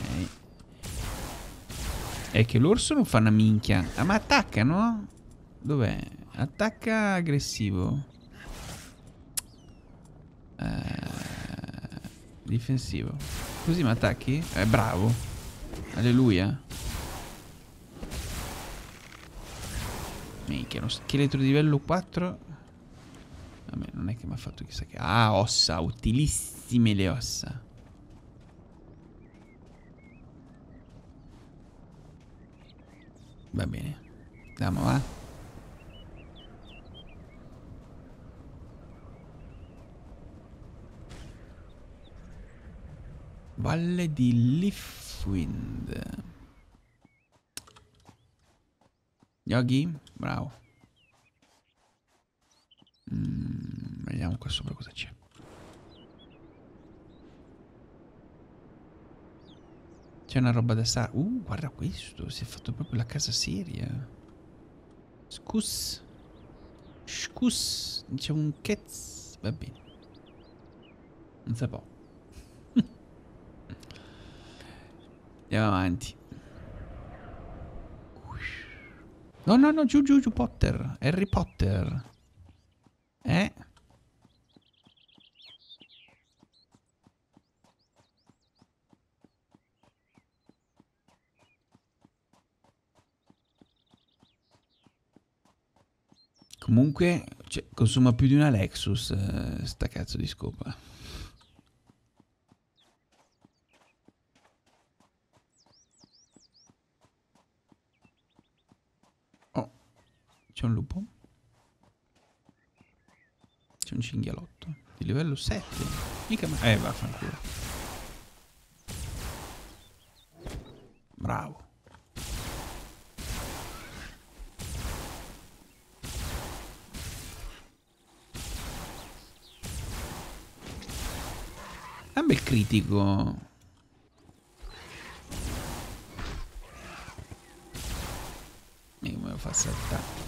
Speaker 1: È che l'orso non fa una minchia. Ah, ma attacca, no? Dov'è? Attacca aggressivo. Uh, difensivo. Così mi attacchi? Eh, bravo. Alleluia. Minchia, uno scheletro di livello quattro. Vabbè, non è che mi ha fatto chissà che... Ah, ossa, utilissime le ossa. Va bene. Andiamo, va. Valle di Leafwind. Yogi? Bravo. Mm, vediamo qua sopra cosa c'è. C'è una roba da sa... Uh, guarda questo. Si è fatto proprio la casa seria. Scus. Scus. C'è un Ketz. Va bene. Non sa po'. Andiamo avanti. No, no, no, giù, giù, giù, Potter. Harry Potter. Eh? Comunque, cioè, consuma più di una Lexus, eh, sta cazzo di scopa. Oh, c'è un lupo. C'è un cinghialotto. Di livello sette. Mica ma... Eh, vaffanculo. Bravo. È un bel critico. E come lo fa saltare?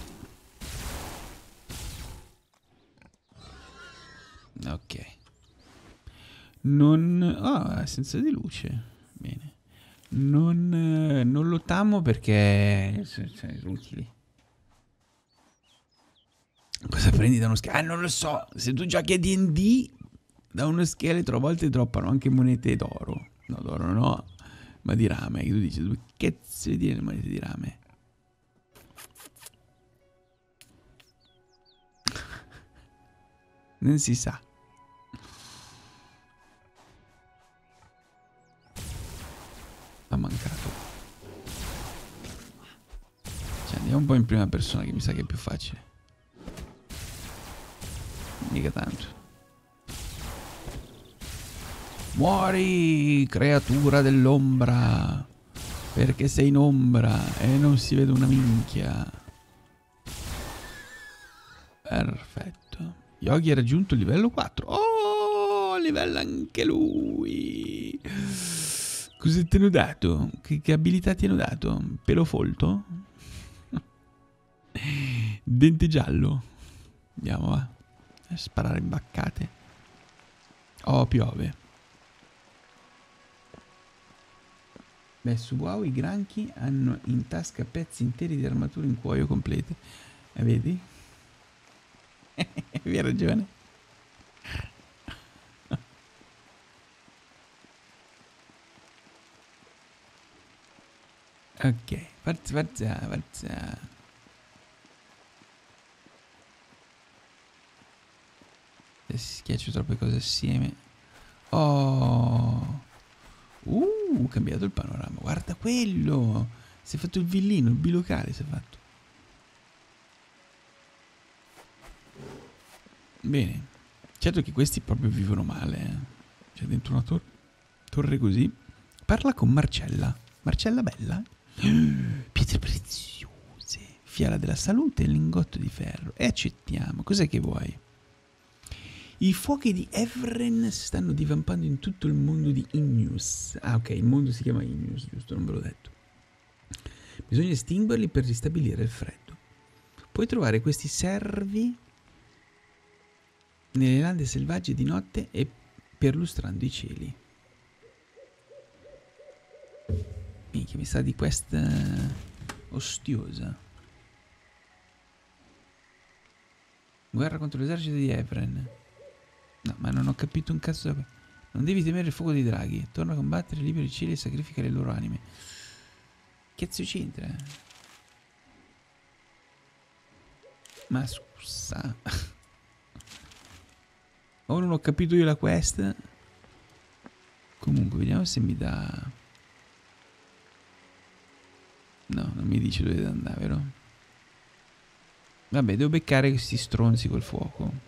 Speaker 1: Ok. Non... Ah, oh, senza di luce. Bene. Non, eh, non lottiamo perché... Cioè, utili. Cosa prendi da uno scheletro? Ah, non lo so. Se tu giochi a D and D, da uno scheletro a volte droppano anche monete d'oro. No, d'oro no. Ma di rame. Che tu dici, dove cazzo di le monete di rame? Non si sa. Ha mancato. Cioè, andiamo un po' in prima persona che mi sa che è più facile. Mica tanto. Muori, creatura dell'ombra, perché sei in ombra e non si vede una minchia. Perfetto. Yogi ha raggiunto il livello quattro. Oh, livello anche lui. Cosa ti hanno dato? Che, che abilità ti hanno dato? Pelo folto? Dente giallo. Andiamo, va. A sparare imbaccate. Oh, piove. Beh, su WoW i granchi hanno in tasca pezzi interi di armature in cuoio complete. E vedi? Hai ragione. Ok, forza, forza, forza. Se si schiaccio troppe cose assieme. Oh. Uh, cambiato il panorama. Guarda quello. Si è fatto il villino, il bilocale si è fatto. Bene. Certo che questi proprio vivono male. Eh. C'è dentro una tor torre così. Parla con Marcella. Marcella bella. Pietre preziose. Fiala della salute e lingotto di ferro. E accettiamo. Cos'è che vuoi? I fuochi di Evren stanno divampando in tutto il mondo di Igneous. Ah, ok, il mondo si chiama Igneous, giusto? Non ve l'ho detto. Bisogna estinguerli per ristabilire il freddo. Puoi trovare questi servi nelle lande selvagge di notte e perlustrando i cieli. Minchia, mi sa di questa ostiosa. Guerra contro l'esercito di Evren. No, ma non ho capito un cazzo da... Non devi temere il fuoco dei draghi. Torna a combattere, libera i cieli e sacrifica le loro anime. Che cazzo c'entra? Ma scusa. O non ho capito io la quest. Comunque, vediamo se mi dà... No, non mi dice dove devo andare, vero? Vabbè, devo beccare questi stronzi col fuoco.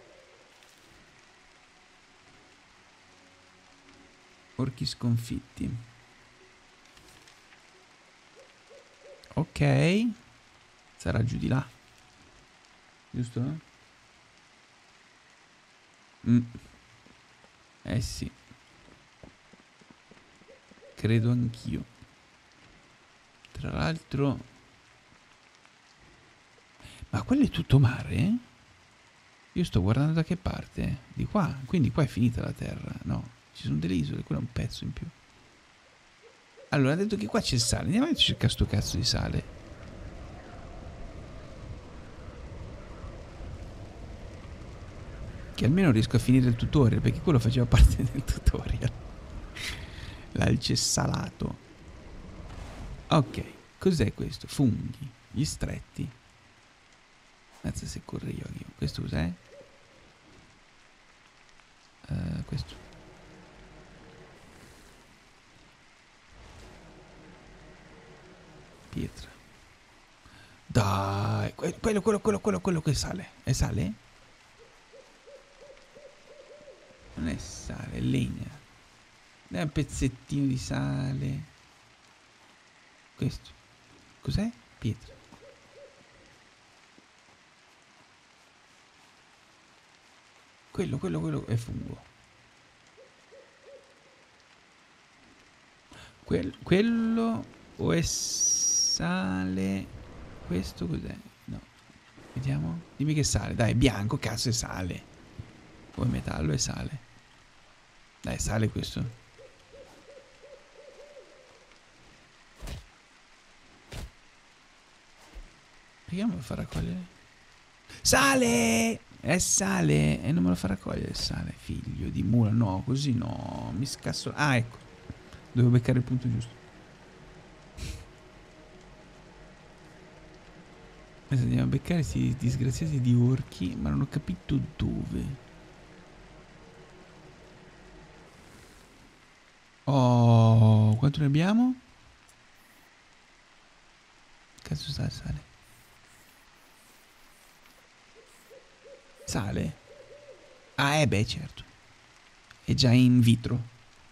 Speaker 1: Orchi sconfitti. Ok. Sarà giù di là. Giusto? No? Mm. Eh sì. Credo anch'io. Tra l'altro... Ma quello è tutto mare? Eh? Io sto guardando da che parte? Di qua. Quindi qua è finita la terra. No. Ci sono delle isole, quello è un pezzo in più. Allora, ha detto che qua c'è il sale. Andiamo a cercare sto cazzo di sale. Che almeno riesco a finire il tutorial, perché quello faceva parte del tutorial. L'alce salato. Ok, cos'è questo? Funghi, gli stretti. Grazie se corre io. Questo cos'è? Uh, questo. Pietra. Dai, quello, quello, quello, quello, quello che sale. È sale? Non è sale, è legna. Dai un pezzettino di sale. Questo. Cos'è? Pietra. Quello, quello, quello è fungo. Quel, quello o è sale. Questo cos'è? No. Vediamo. Dimmi che sale. Dai, è bianco, cazzo è sale. Poi metallo è sale. Dai, sale questo. Perché non me lo fa raccogliere? Sale! È sale! E non me lo fa raccogliere il sale. Figlio di mula. No, così no. Mi scasso. Ah, ecco. Devo beccare il punto giusto. Adesso andiamo a beccare questi disgraziati di orchi, ma non ho capito dove. Oh, quanto ne abbiamo? Cazzo sta sale? Sale? Ah, eh beh, certo. È già in vitro.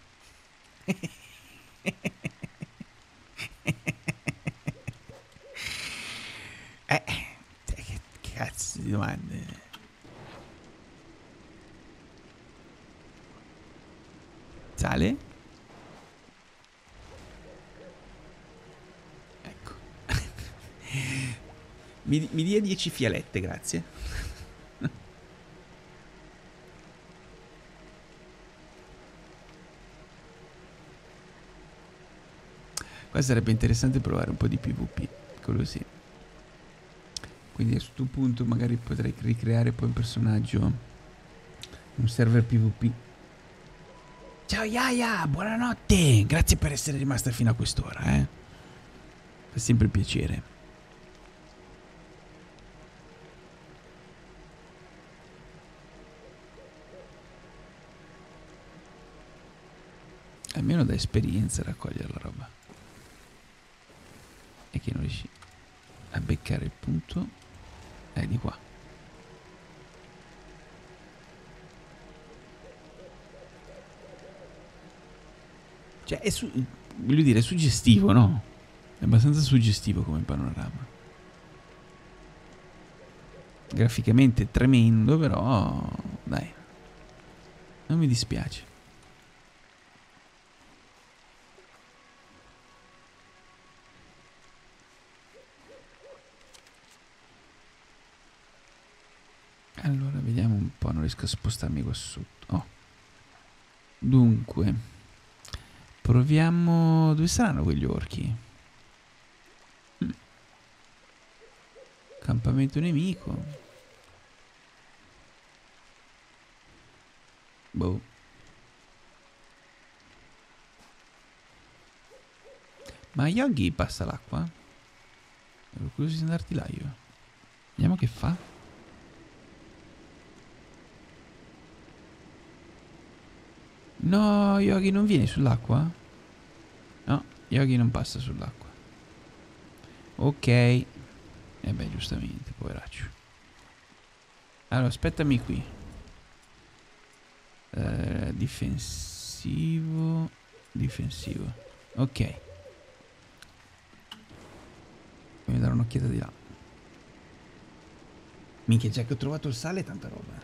Speaker 1: Eh, che cazzo di domande? Sale? Ecco. mi, mi dia dieci fialette, grazie. Qua sarebbe interessante provare un po' di PvP, quello sì. Quindi a questo punto magari potrei ricreare poi un personaggio, un server PvP. Ciao Yaya, buonanotte! Grazie per essere rimasta fino a quest'ora, eh. Fa sempre piacere. Almeno da esperienza raccogliere la roba. E che non riesci a beccare il punto. È di qua. Cioè, è su, voglio dire, è suggestivo, no? È abbastanza suggestivo come panorama. Graficamente tremendo, però dai, non mi dispiace. Allora, vediamo un po', non riesco a spostarmi qua sotto. Oh. Dunque, proviamo... Dove saranno quegli orchi? Mm. Campamento nemico. Boh. Ma Yogi passa l'acqua? Ero curioso di andarti là io. Vediamo che fa. No, Yogi non vieni sull'acqua? No, Yogi non passa sull'acqua. Ok. E eh beh, giustamente, poveraccio. Allora, aspettami qui. Uh, difensivo. Difensivo. Ok. Voglio dare un'occhiata di là. Minchia, già che ho trovato il sale, tanta roba.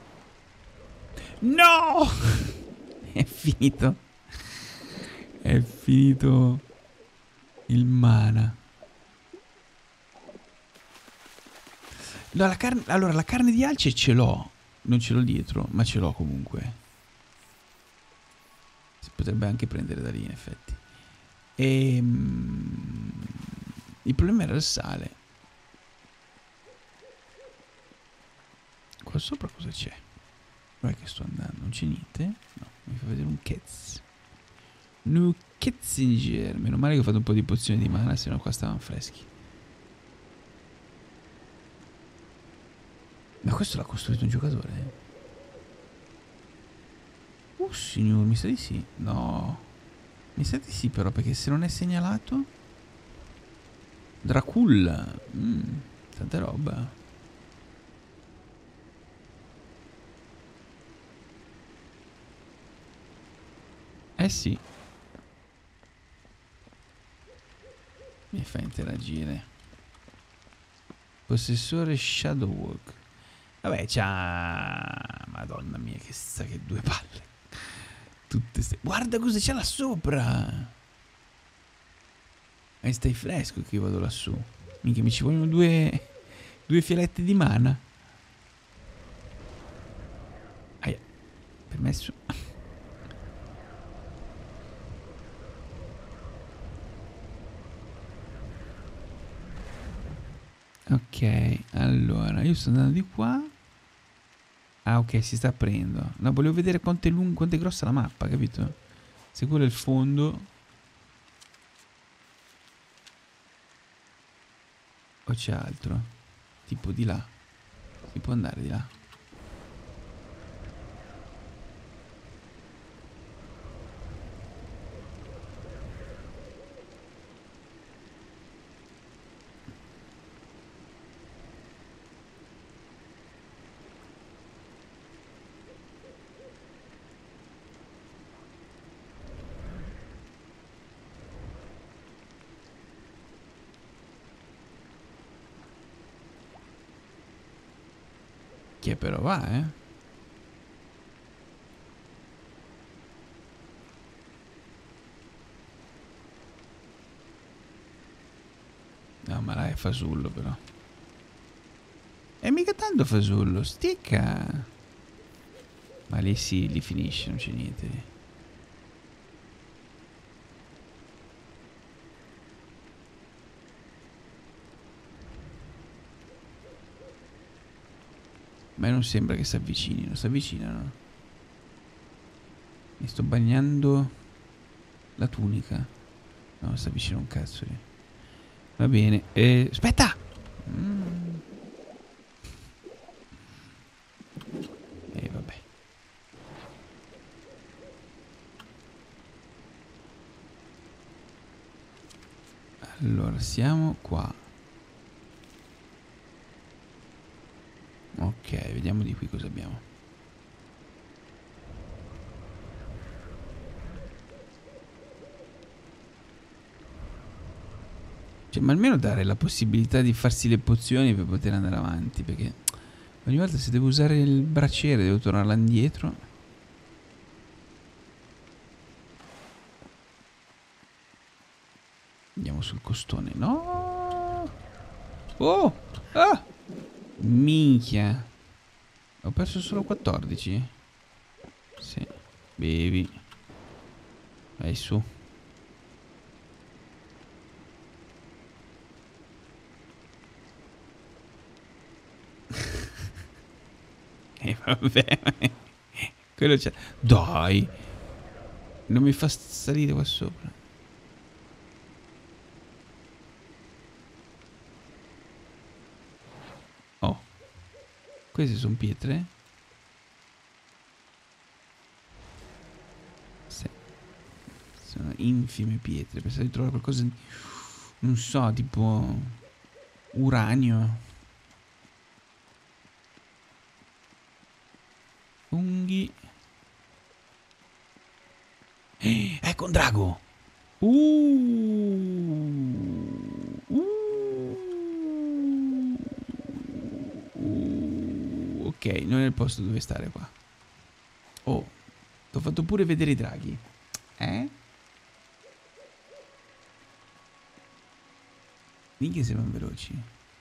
Speaker 1: No! È finito. È finito il mana. No, la carne, allora, la carne di alce ce l'ho. Non ce l'ho dietro, ma ce l'ho comunque. Si potrebbe anche prendere da lì, in effetti. E, mm, il problema era il sale. Qua sopra cosa c'è? Dov'è che sto andando? Non c'è niente? No, mi fa vedere un Ketz. No Ketzinger. Meno male che ho fatto un po' di pozioni di mana, sennò qua stavano freschi. Ma questo l'ha costruito un giocatore? Oh signor, mi sa di sì. No. Mi sa di sì però, perché se non è segnalato... Dracul. Mm, tanta roba. Eh sì. Mi fa interagire. Possessore Shadowwalk. Vabbè, c'ha... Madonna mia, che sta che due palle. Tutte ste... Guarda cosa c'è là sopra. E stai fresco che io vado lassù. Minchia, mi ci vogliono due... Due fialette di mana. Aia. Permesso. Ok, allora, io sto andando di qua. Ah, ok, si sta aprendo. No, volevo vedere quanto è lungo, quanto è grossa la mappa, capito? Se quello è il fondo. O c'è altro? Tipo di là. Si può andare di là. Che però va, eh. No, ma là è fasullo però. E mica tanto fasullo, sticca. Ma lì sì, lì finisce, non c'è niente lì. Ma non sembra che si avvicinino, si avvicinano. Mi sto bagnando la tunica. No, si avvicina un cazzo lì. Va bene. Eh, aspetta! Mm. E vabbè. Allora, siamo qua. Ok, vediamo di qui cosa abbiamo. Cioè, ma almeno dare la possibilità di farsi le pozioni per poter andare avanti, perché ogni volta se devo usare il bracciere devo tornare indietro. Andiamo sul costone. No! Oh! Ah! Minchia! Ho perso solo quattordici. Sì. Bevi. Vai su. E vabbè. Quello c'è. Dai! Non mi fa salire qua sopra. Oh. Queste sono pietre? Sì. Sono infime pietre. Pensavo di trovare qualcosa di... non so, tipo... uranio. Funghi. Eh, ecco un drago! Uh, uh, uh, ok, non è il posto dove stare qua. Oh, ti ho fatto pure vedere i draghi. Eh? Minchia sembrano veloci.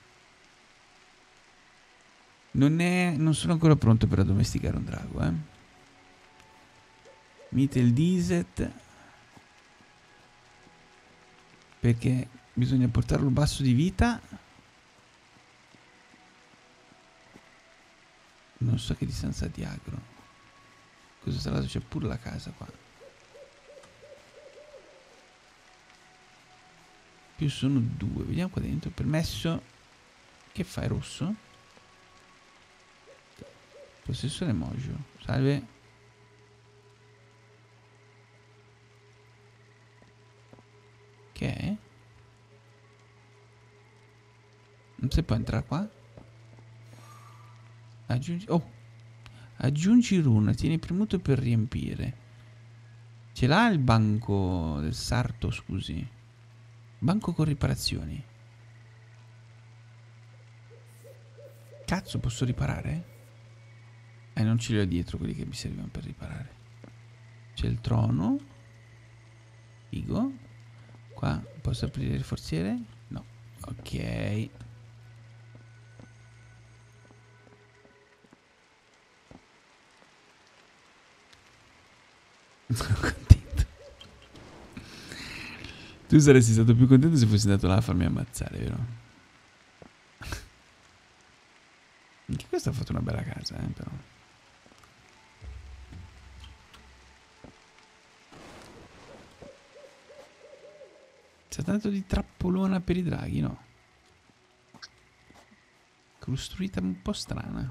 Speaker 1: Non è... non sono ancora pronto per addomesticare un drago, eh. Mite il Diset. Perché bisogna portarlo basso di vita. Non so che distanza di agro. Cosa sarà? C'è pure la casa qua. Più sono due. Vediamo qua dentro. Permesso. Che fai rosso? Possessore Mojo. Salve. Che è? Non si può entrare qua? Aggiungi... oh! Aggiungi runa. Tieni premuto per riempire. Ce l'ha il banco del sarto, scusi. Banco con riparazioni. Cazzo, posso riparare? Eh, non ce li ho dietro quelli che mi servivano per riparare. C'è il trono. Figo. Qua posso aprire il forziere? No. Ok. Sono contento. Tu saresti stato più contento se fossi andato là a farmi ammazzare, vero? Anche questo ha fatto una bella casa, eh, però. C'è tanto di trappolona per i draghi, no? Costruita un po' strana.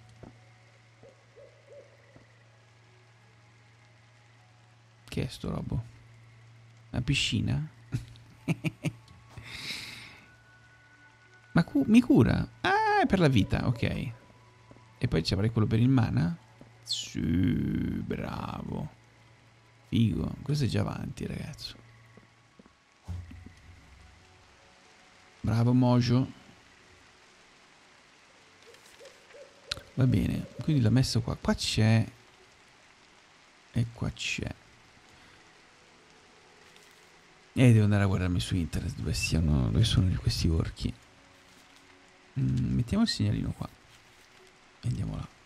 Speaker 1: Che è sto robo? Una piscina? Ma cu mi cura? Ah, è per la vita, ok. E poi ci avrei quello per il mana? Sì, bravo. Figo. Questo è già avanti, ragazzo. Bravo, Mojo. Va bene. Quindi l'ho messo qua. Qua c'è. E qua c'è. E devo andare a guardarmi su internet dove siano, dove sono questi orchi. Mm, mettiamo il segnalino qua. E andiamo là.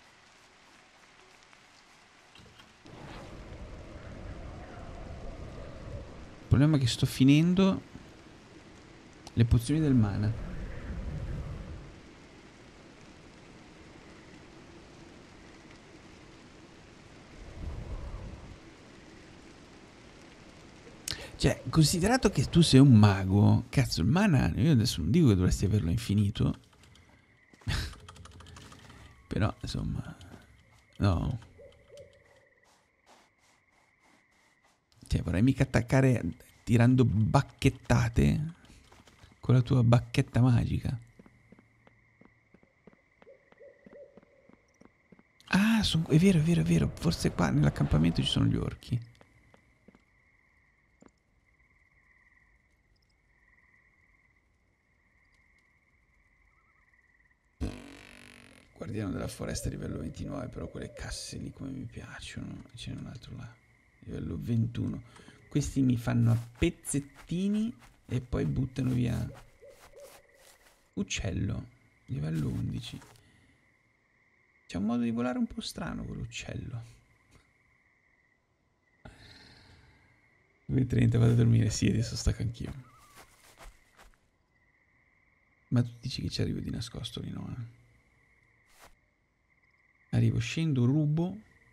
Speaker 1: Il problema è che sto finendo le pozioni del mana. Cioè, considerato che tu sei un mago, cazzo, il mana, io adesso non dico che dovresti averlo infinito. Però, insomma, no. Cioè, vorrei mica attaccare tirando bacchettate con la tua bacchetta magica. Ah, son, è vero, è vero, è vero. Forse qua nell'accampamento ci sono gli orchi. Guardiano della foresta livello ventinove, però quelle casse lì come mi piacciono. Ce n'è un altro là, livello ventuno. Questi mi fanno a pezzettini e poi buttano via. Uccello, livello undici. C'è un modo di volare un po' strano quell'uccello. due e trenta, vado a dormire. Sì, adesso stacco anch'io. Ma tu dici che ci arrivo di nascosto lì, no? Eh? Arrivo, scendo, rubo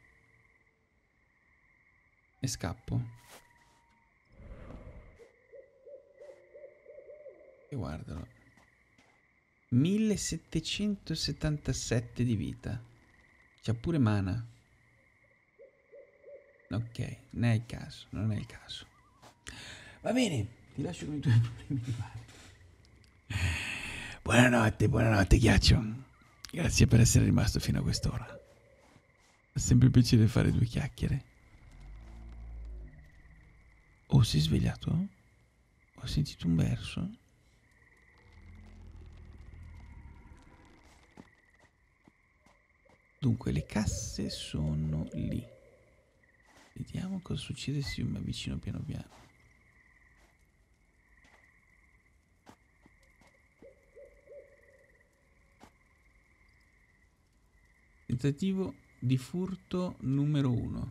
Speaker 1: e scappo. E guardalo. millesettecentosettantasette di vita. C'ha pure mana. Ok, non è il caso, non è il caso. Va bene, ti lascio con i tuoi problemi di mare. Buonanotte, buonanotte, ghiaccio. Grazie per essere rimasto fino a quest'ora. È sempre un piacere fare due chiacchiere. Oh, sei svegliato? Ho sentito un verso? Dunque, le casse sono lì. Vediamo cosa succede se io mi avvicino piano piano. Tentativo di furto numero uno.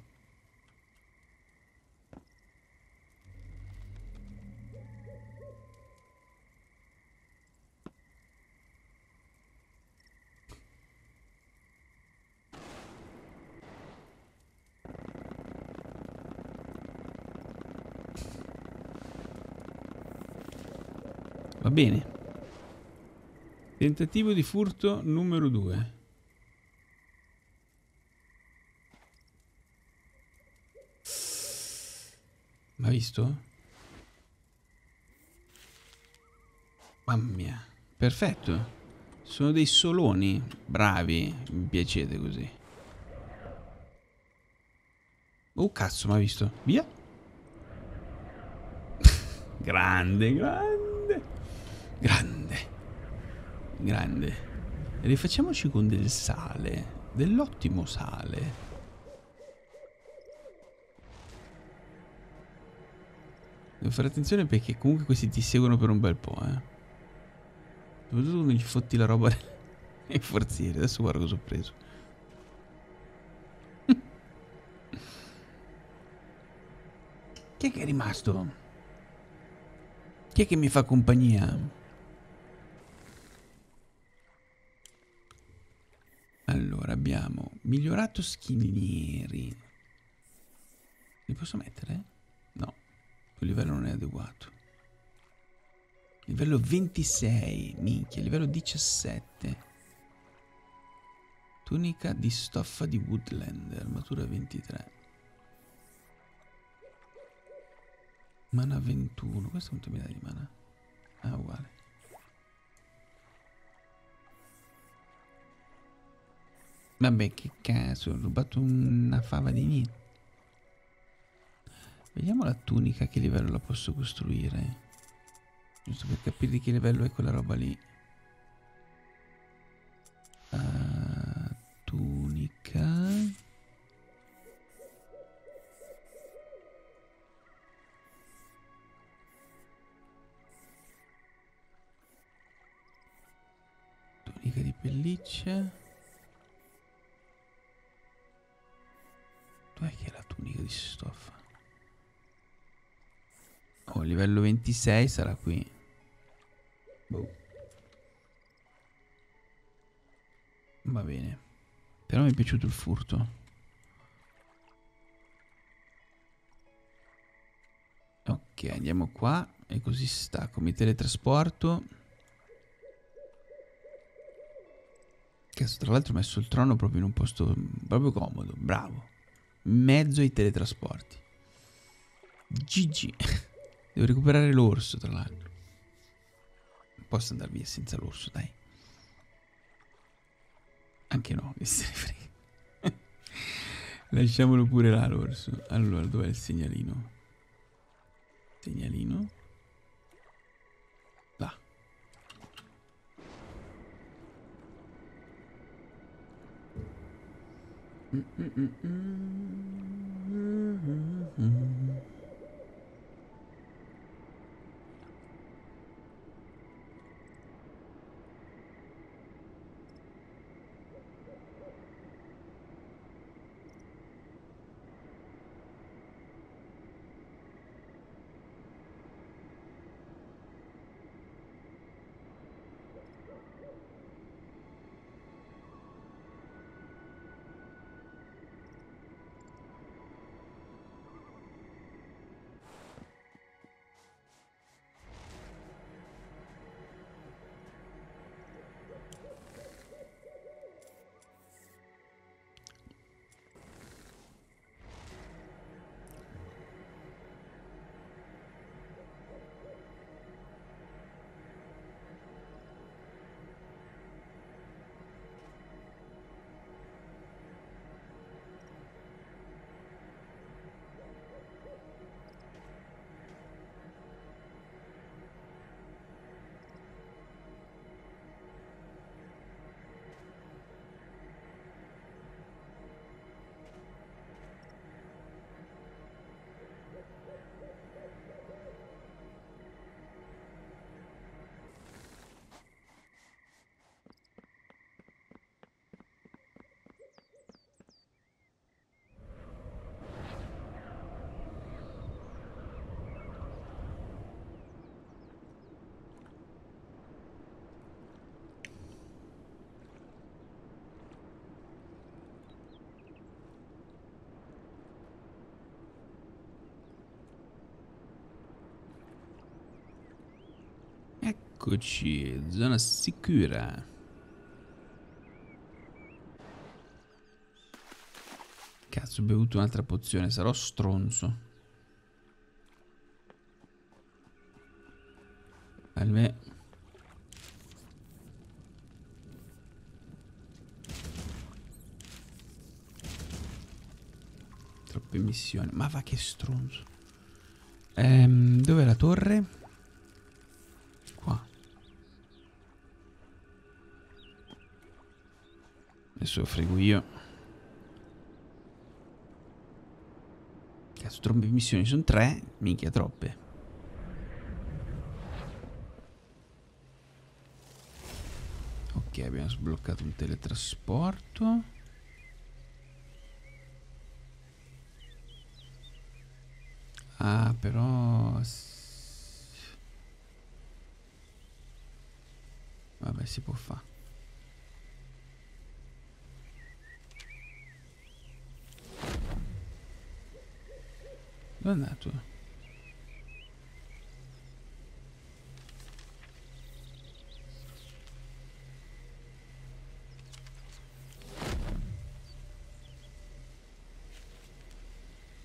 Speaker 1: Va bene. Tentativo di furto numero due. Ma visto? Mamma mia. Perfetto. Sono dei soloni. Bravi. Mi piacete così. Oh cazzo, ma visto? Via. Grande, grande. Grande. Grande. Rifacciamoci con del sale. Dell'ottimo sale. Devo fare attenzione perché comunque questi ti seguono per un bel po', eh. Soprattutto quando gli fotti la roba nei forzieri. Adesso guarda cosa ho preso. Chi è che è rimasto? Chi è che mi fa compagnia? Allora, abbiamo migliorato schinieri. Li posso mettere? No, il livello non è adeguato. Il Livello ventisei, minchia, livello diciassette. Tunica di stoffa di Woodland, armatura ventitré. Mana ventuno, questo quanto mi dà di mana? Ah, uguale. Vabbè, che cazzo, ho rubato una fava di niente. Vediamo la tunica, che livello la posso costruire. Giusto per capire di che livello è quella roba lì. Uh, tunica. Tunica di pelliccia. Dov'è che è la tunica di stoffa? Oh, livello ventisei sarà qui. Boh. Va bene. Però mi è piaciuto il furto. Ok, andiamo qua. E così stacco. Mi teletrasporto. Cazzo, tra l'altro ho messo il trono proprio in un posto proprio comodo. Bravo. In mezzo ai teletrasporti. G G. Devo recuperare l'orso, tra l'altro. Non posso andare via senza l'orso, dai. Anche no, che se ne frega. Lasciamolo pure là l'orso. Allora, dov'è il segnalino? Segnalino. Là. Mm -mm -mm -mm -mm -mm. Eccoci, zona sicura. Cazzo, ho bevuto un'altra pozione, sarò stronzo. Salve. Troppe missioni, ma va che stronzo. Ehm, dov'è la torre? Qua. Adesso lo frego io. Cazzo, troppe missioni, sono tre. Minchia, troppe. Ok, abbiamo sbloccato un teletrasporto. Ah, però... Vabbè, si può fare. Dove è andato?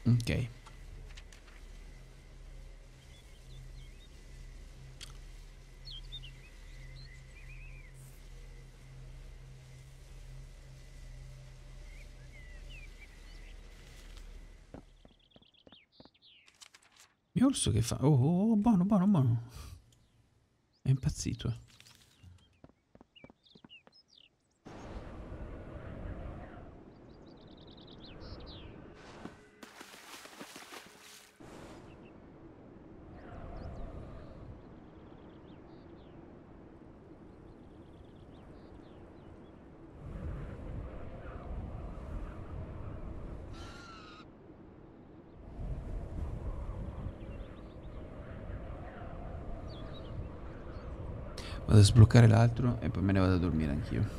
Speaker 1: Ok. Mio orso che fa? Oh, oh, oh, buono, buono, buono. È impazzito. Vado a sbloccare l'altro e poi me ne vado a dormire anch'io.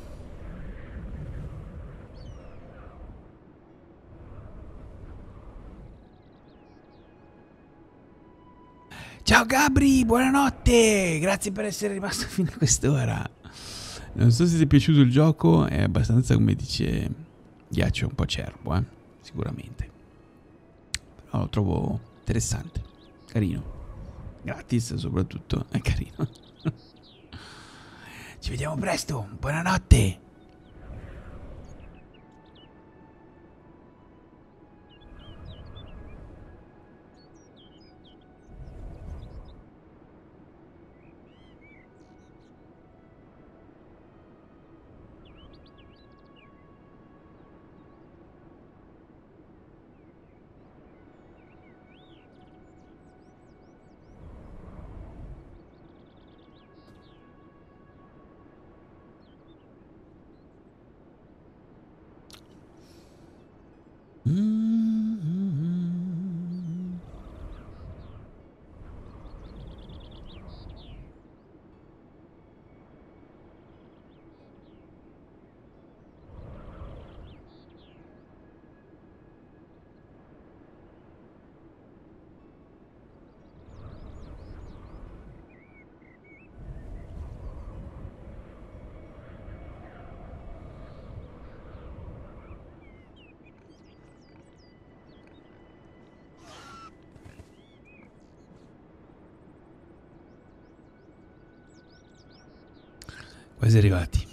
Speaker 1: Ciao Gabri, buonanotte! Grazie per essere rimasto fino a quest'ora. Non so se ti è piaciuto il gioco, è abbastanza, come dice Ghiaccio, un po' acerbo, eh? Sicuramente. Però lo trovo interessante, carino. Gratis soprattutto, è carino. Ci vediamo presto, buonanotte! Mm-hmm. Quasi arrivati.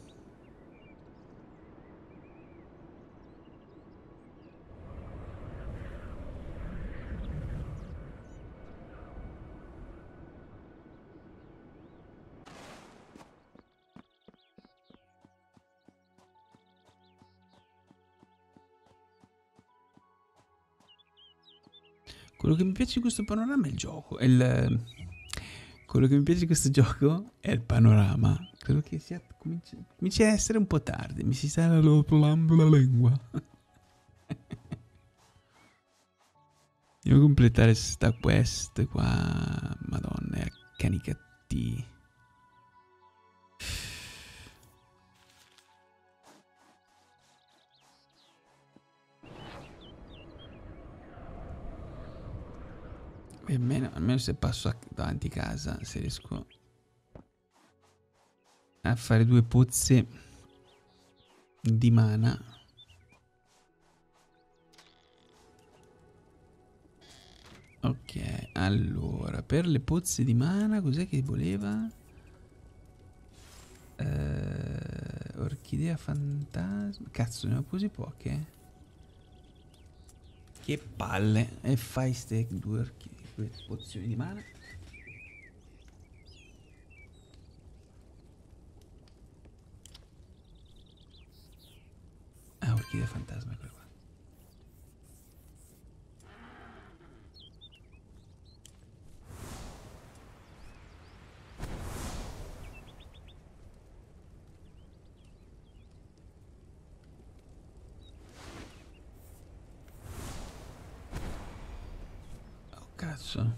Speaker 1: Quello che mi piace di questo panorama è il gioco. È il... Quello che mi piace di questo gioco è il panorama. Credo che sia... Cominci, cominci a essere un po' tardi. Mi si sta rollando la lingua. Devo completare sta quest qua. Madonna, è accanicati. E almeno, almeno se passo davanti casa, se riesco a fare due pozze di mana. Ok, allora, per le pozze di mana, cos'è che voleva? Uh, orchidea fantasma. Cazzo, ne ho così poche. Che palle. E fai ste due orchidee, due pozioni di mana. Ah, orchidea fantasma, quella qua. Oh, cazzo.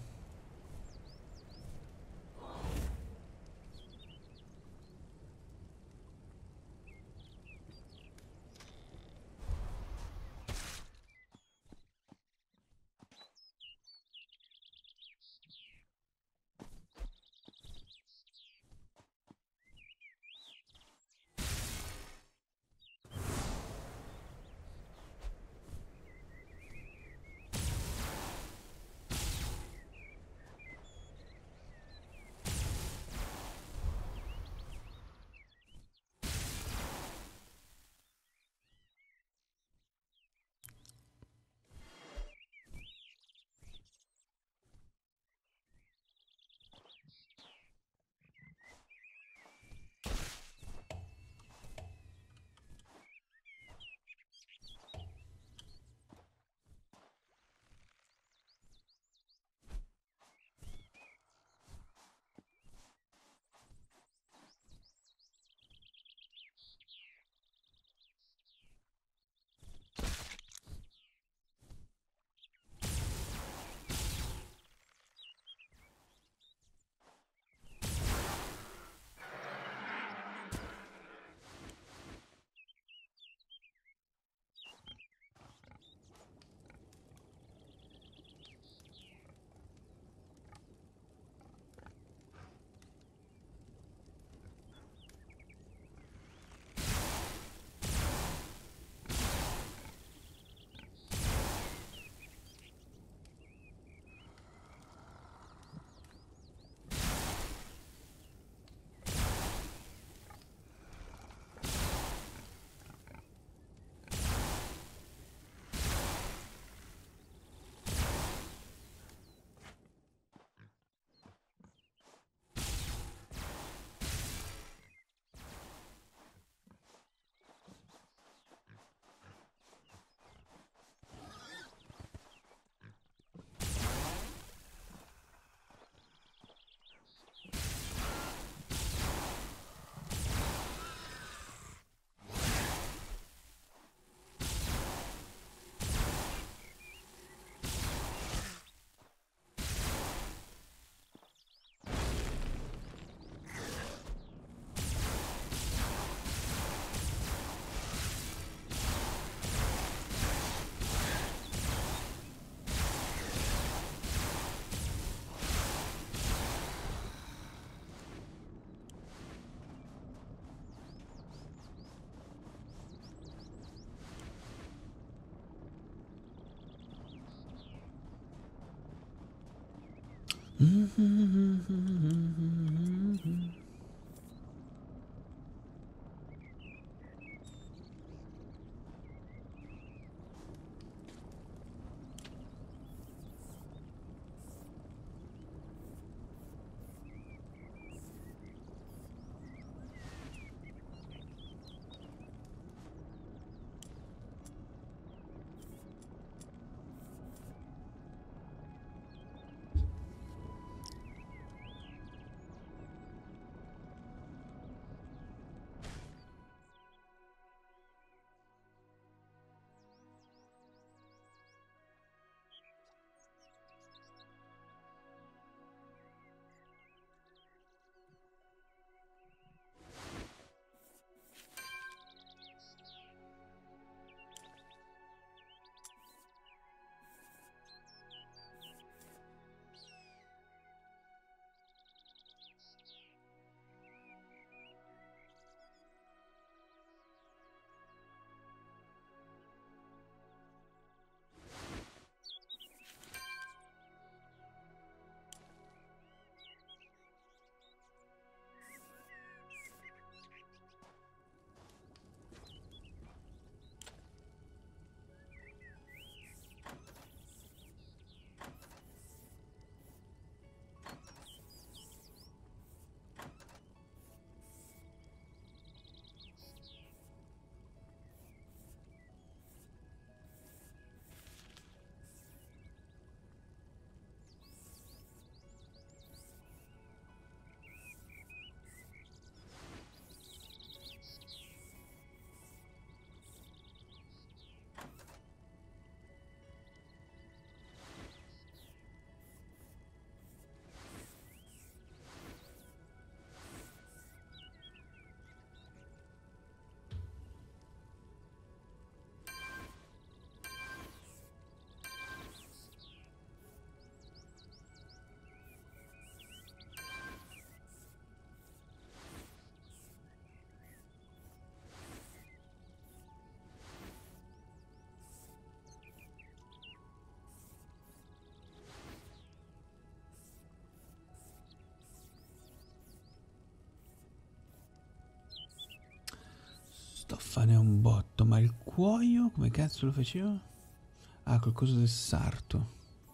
Speaker 1: Sto a fare un botto, ma il cuoio come cazzo lo facevo? Ah, qualcosa del sarto.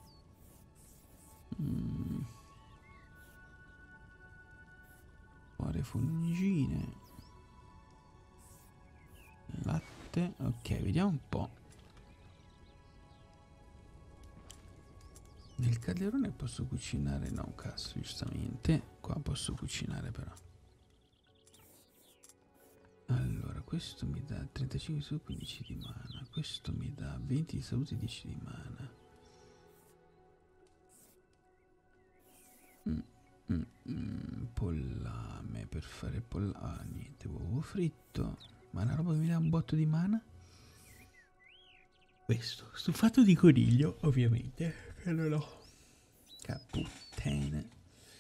Speaker 1: Mm. Cuore, fungine. Latte. Ok, vediamo un po'. Nel calderone posso cucinare? No, cazzo, giustamente. Qua posso cucinare però. Allora, questo mi dà trentacinque su quindici di mana. Questo mi dà venti di salute e dieci di mana. Mm, mm, mm, pollame per fare pollame. Ah, niente, uovo fritto. Ma una roba che mi dà un botto di mana? Questo, stufato di coniglio, ovviamente. Che non ho. Caputtene.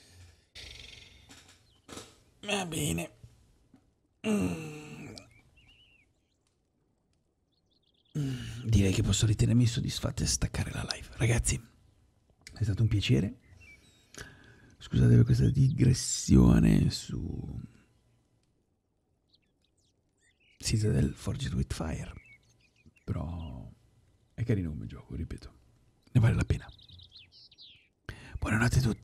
Speaker 1: Va bene. Mm. Mm, direi che posso ritenermi soddisfatto e staccare la live. Ragazzi, è stato un piacere. Scusate per questa digressione su Citadel Forged with Fire. Però è carino come gioco, ripeto. Ne vale la pena. Buonanotte a tutti.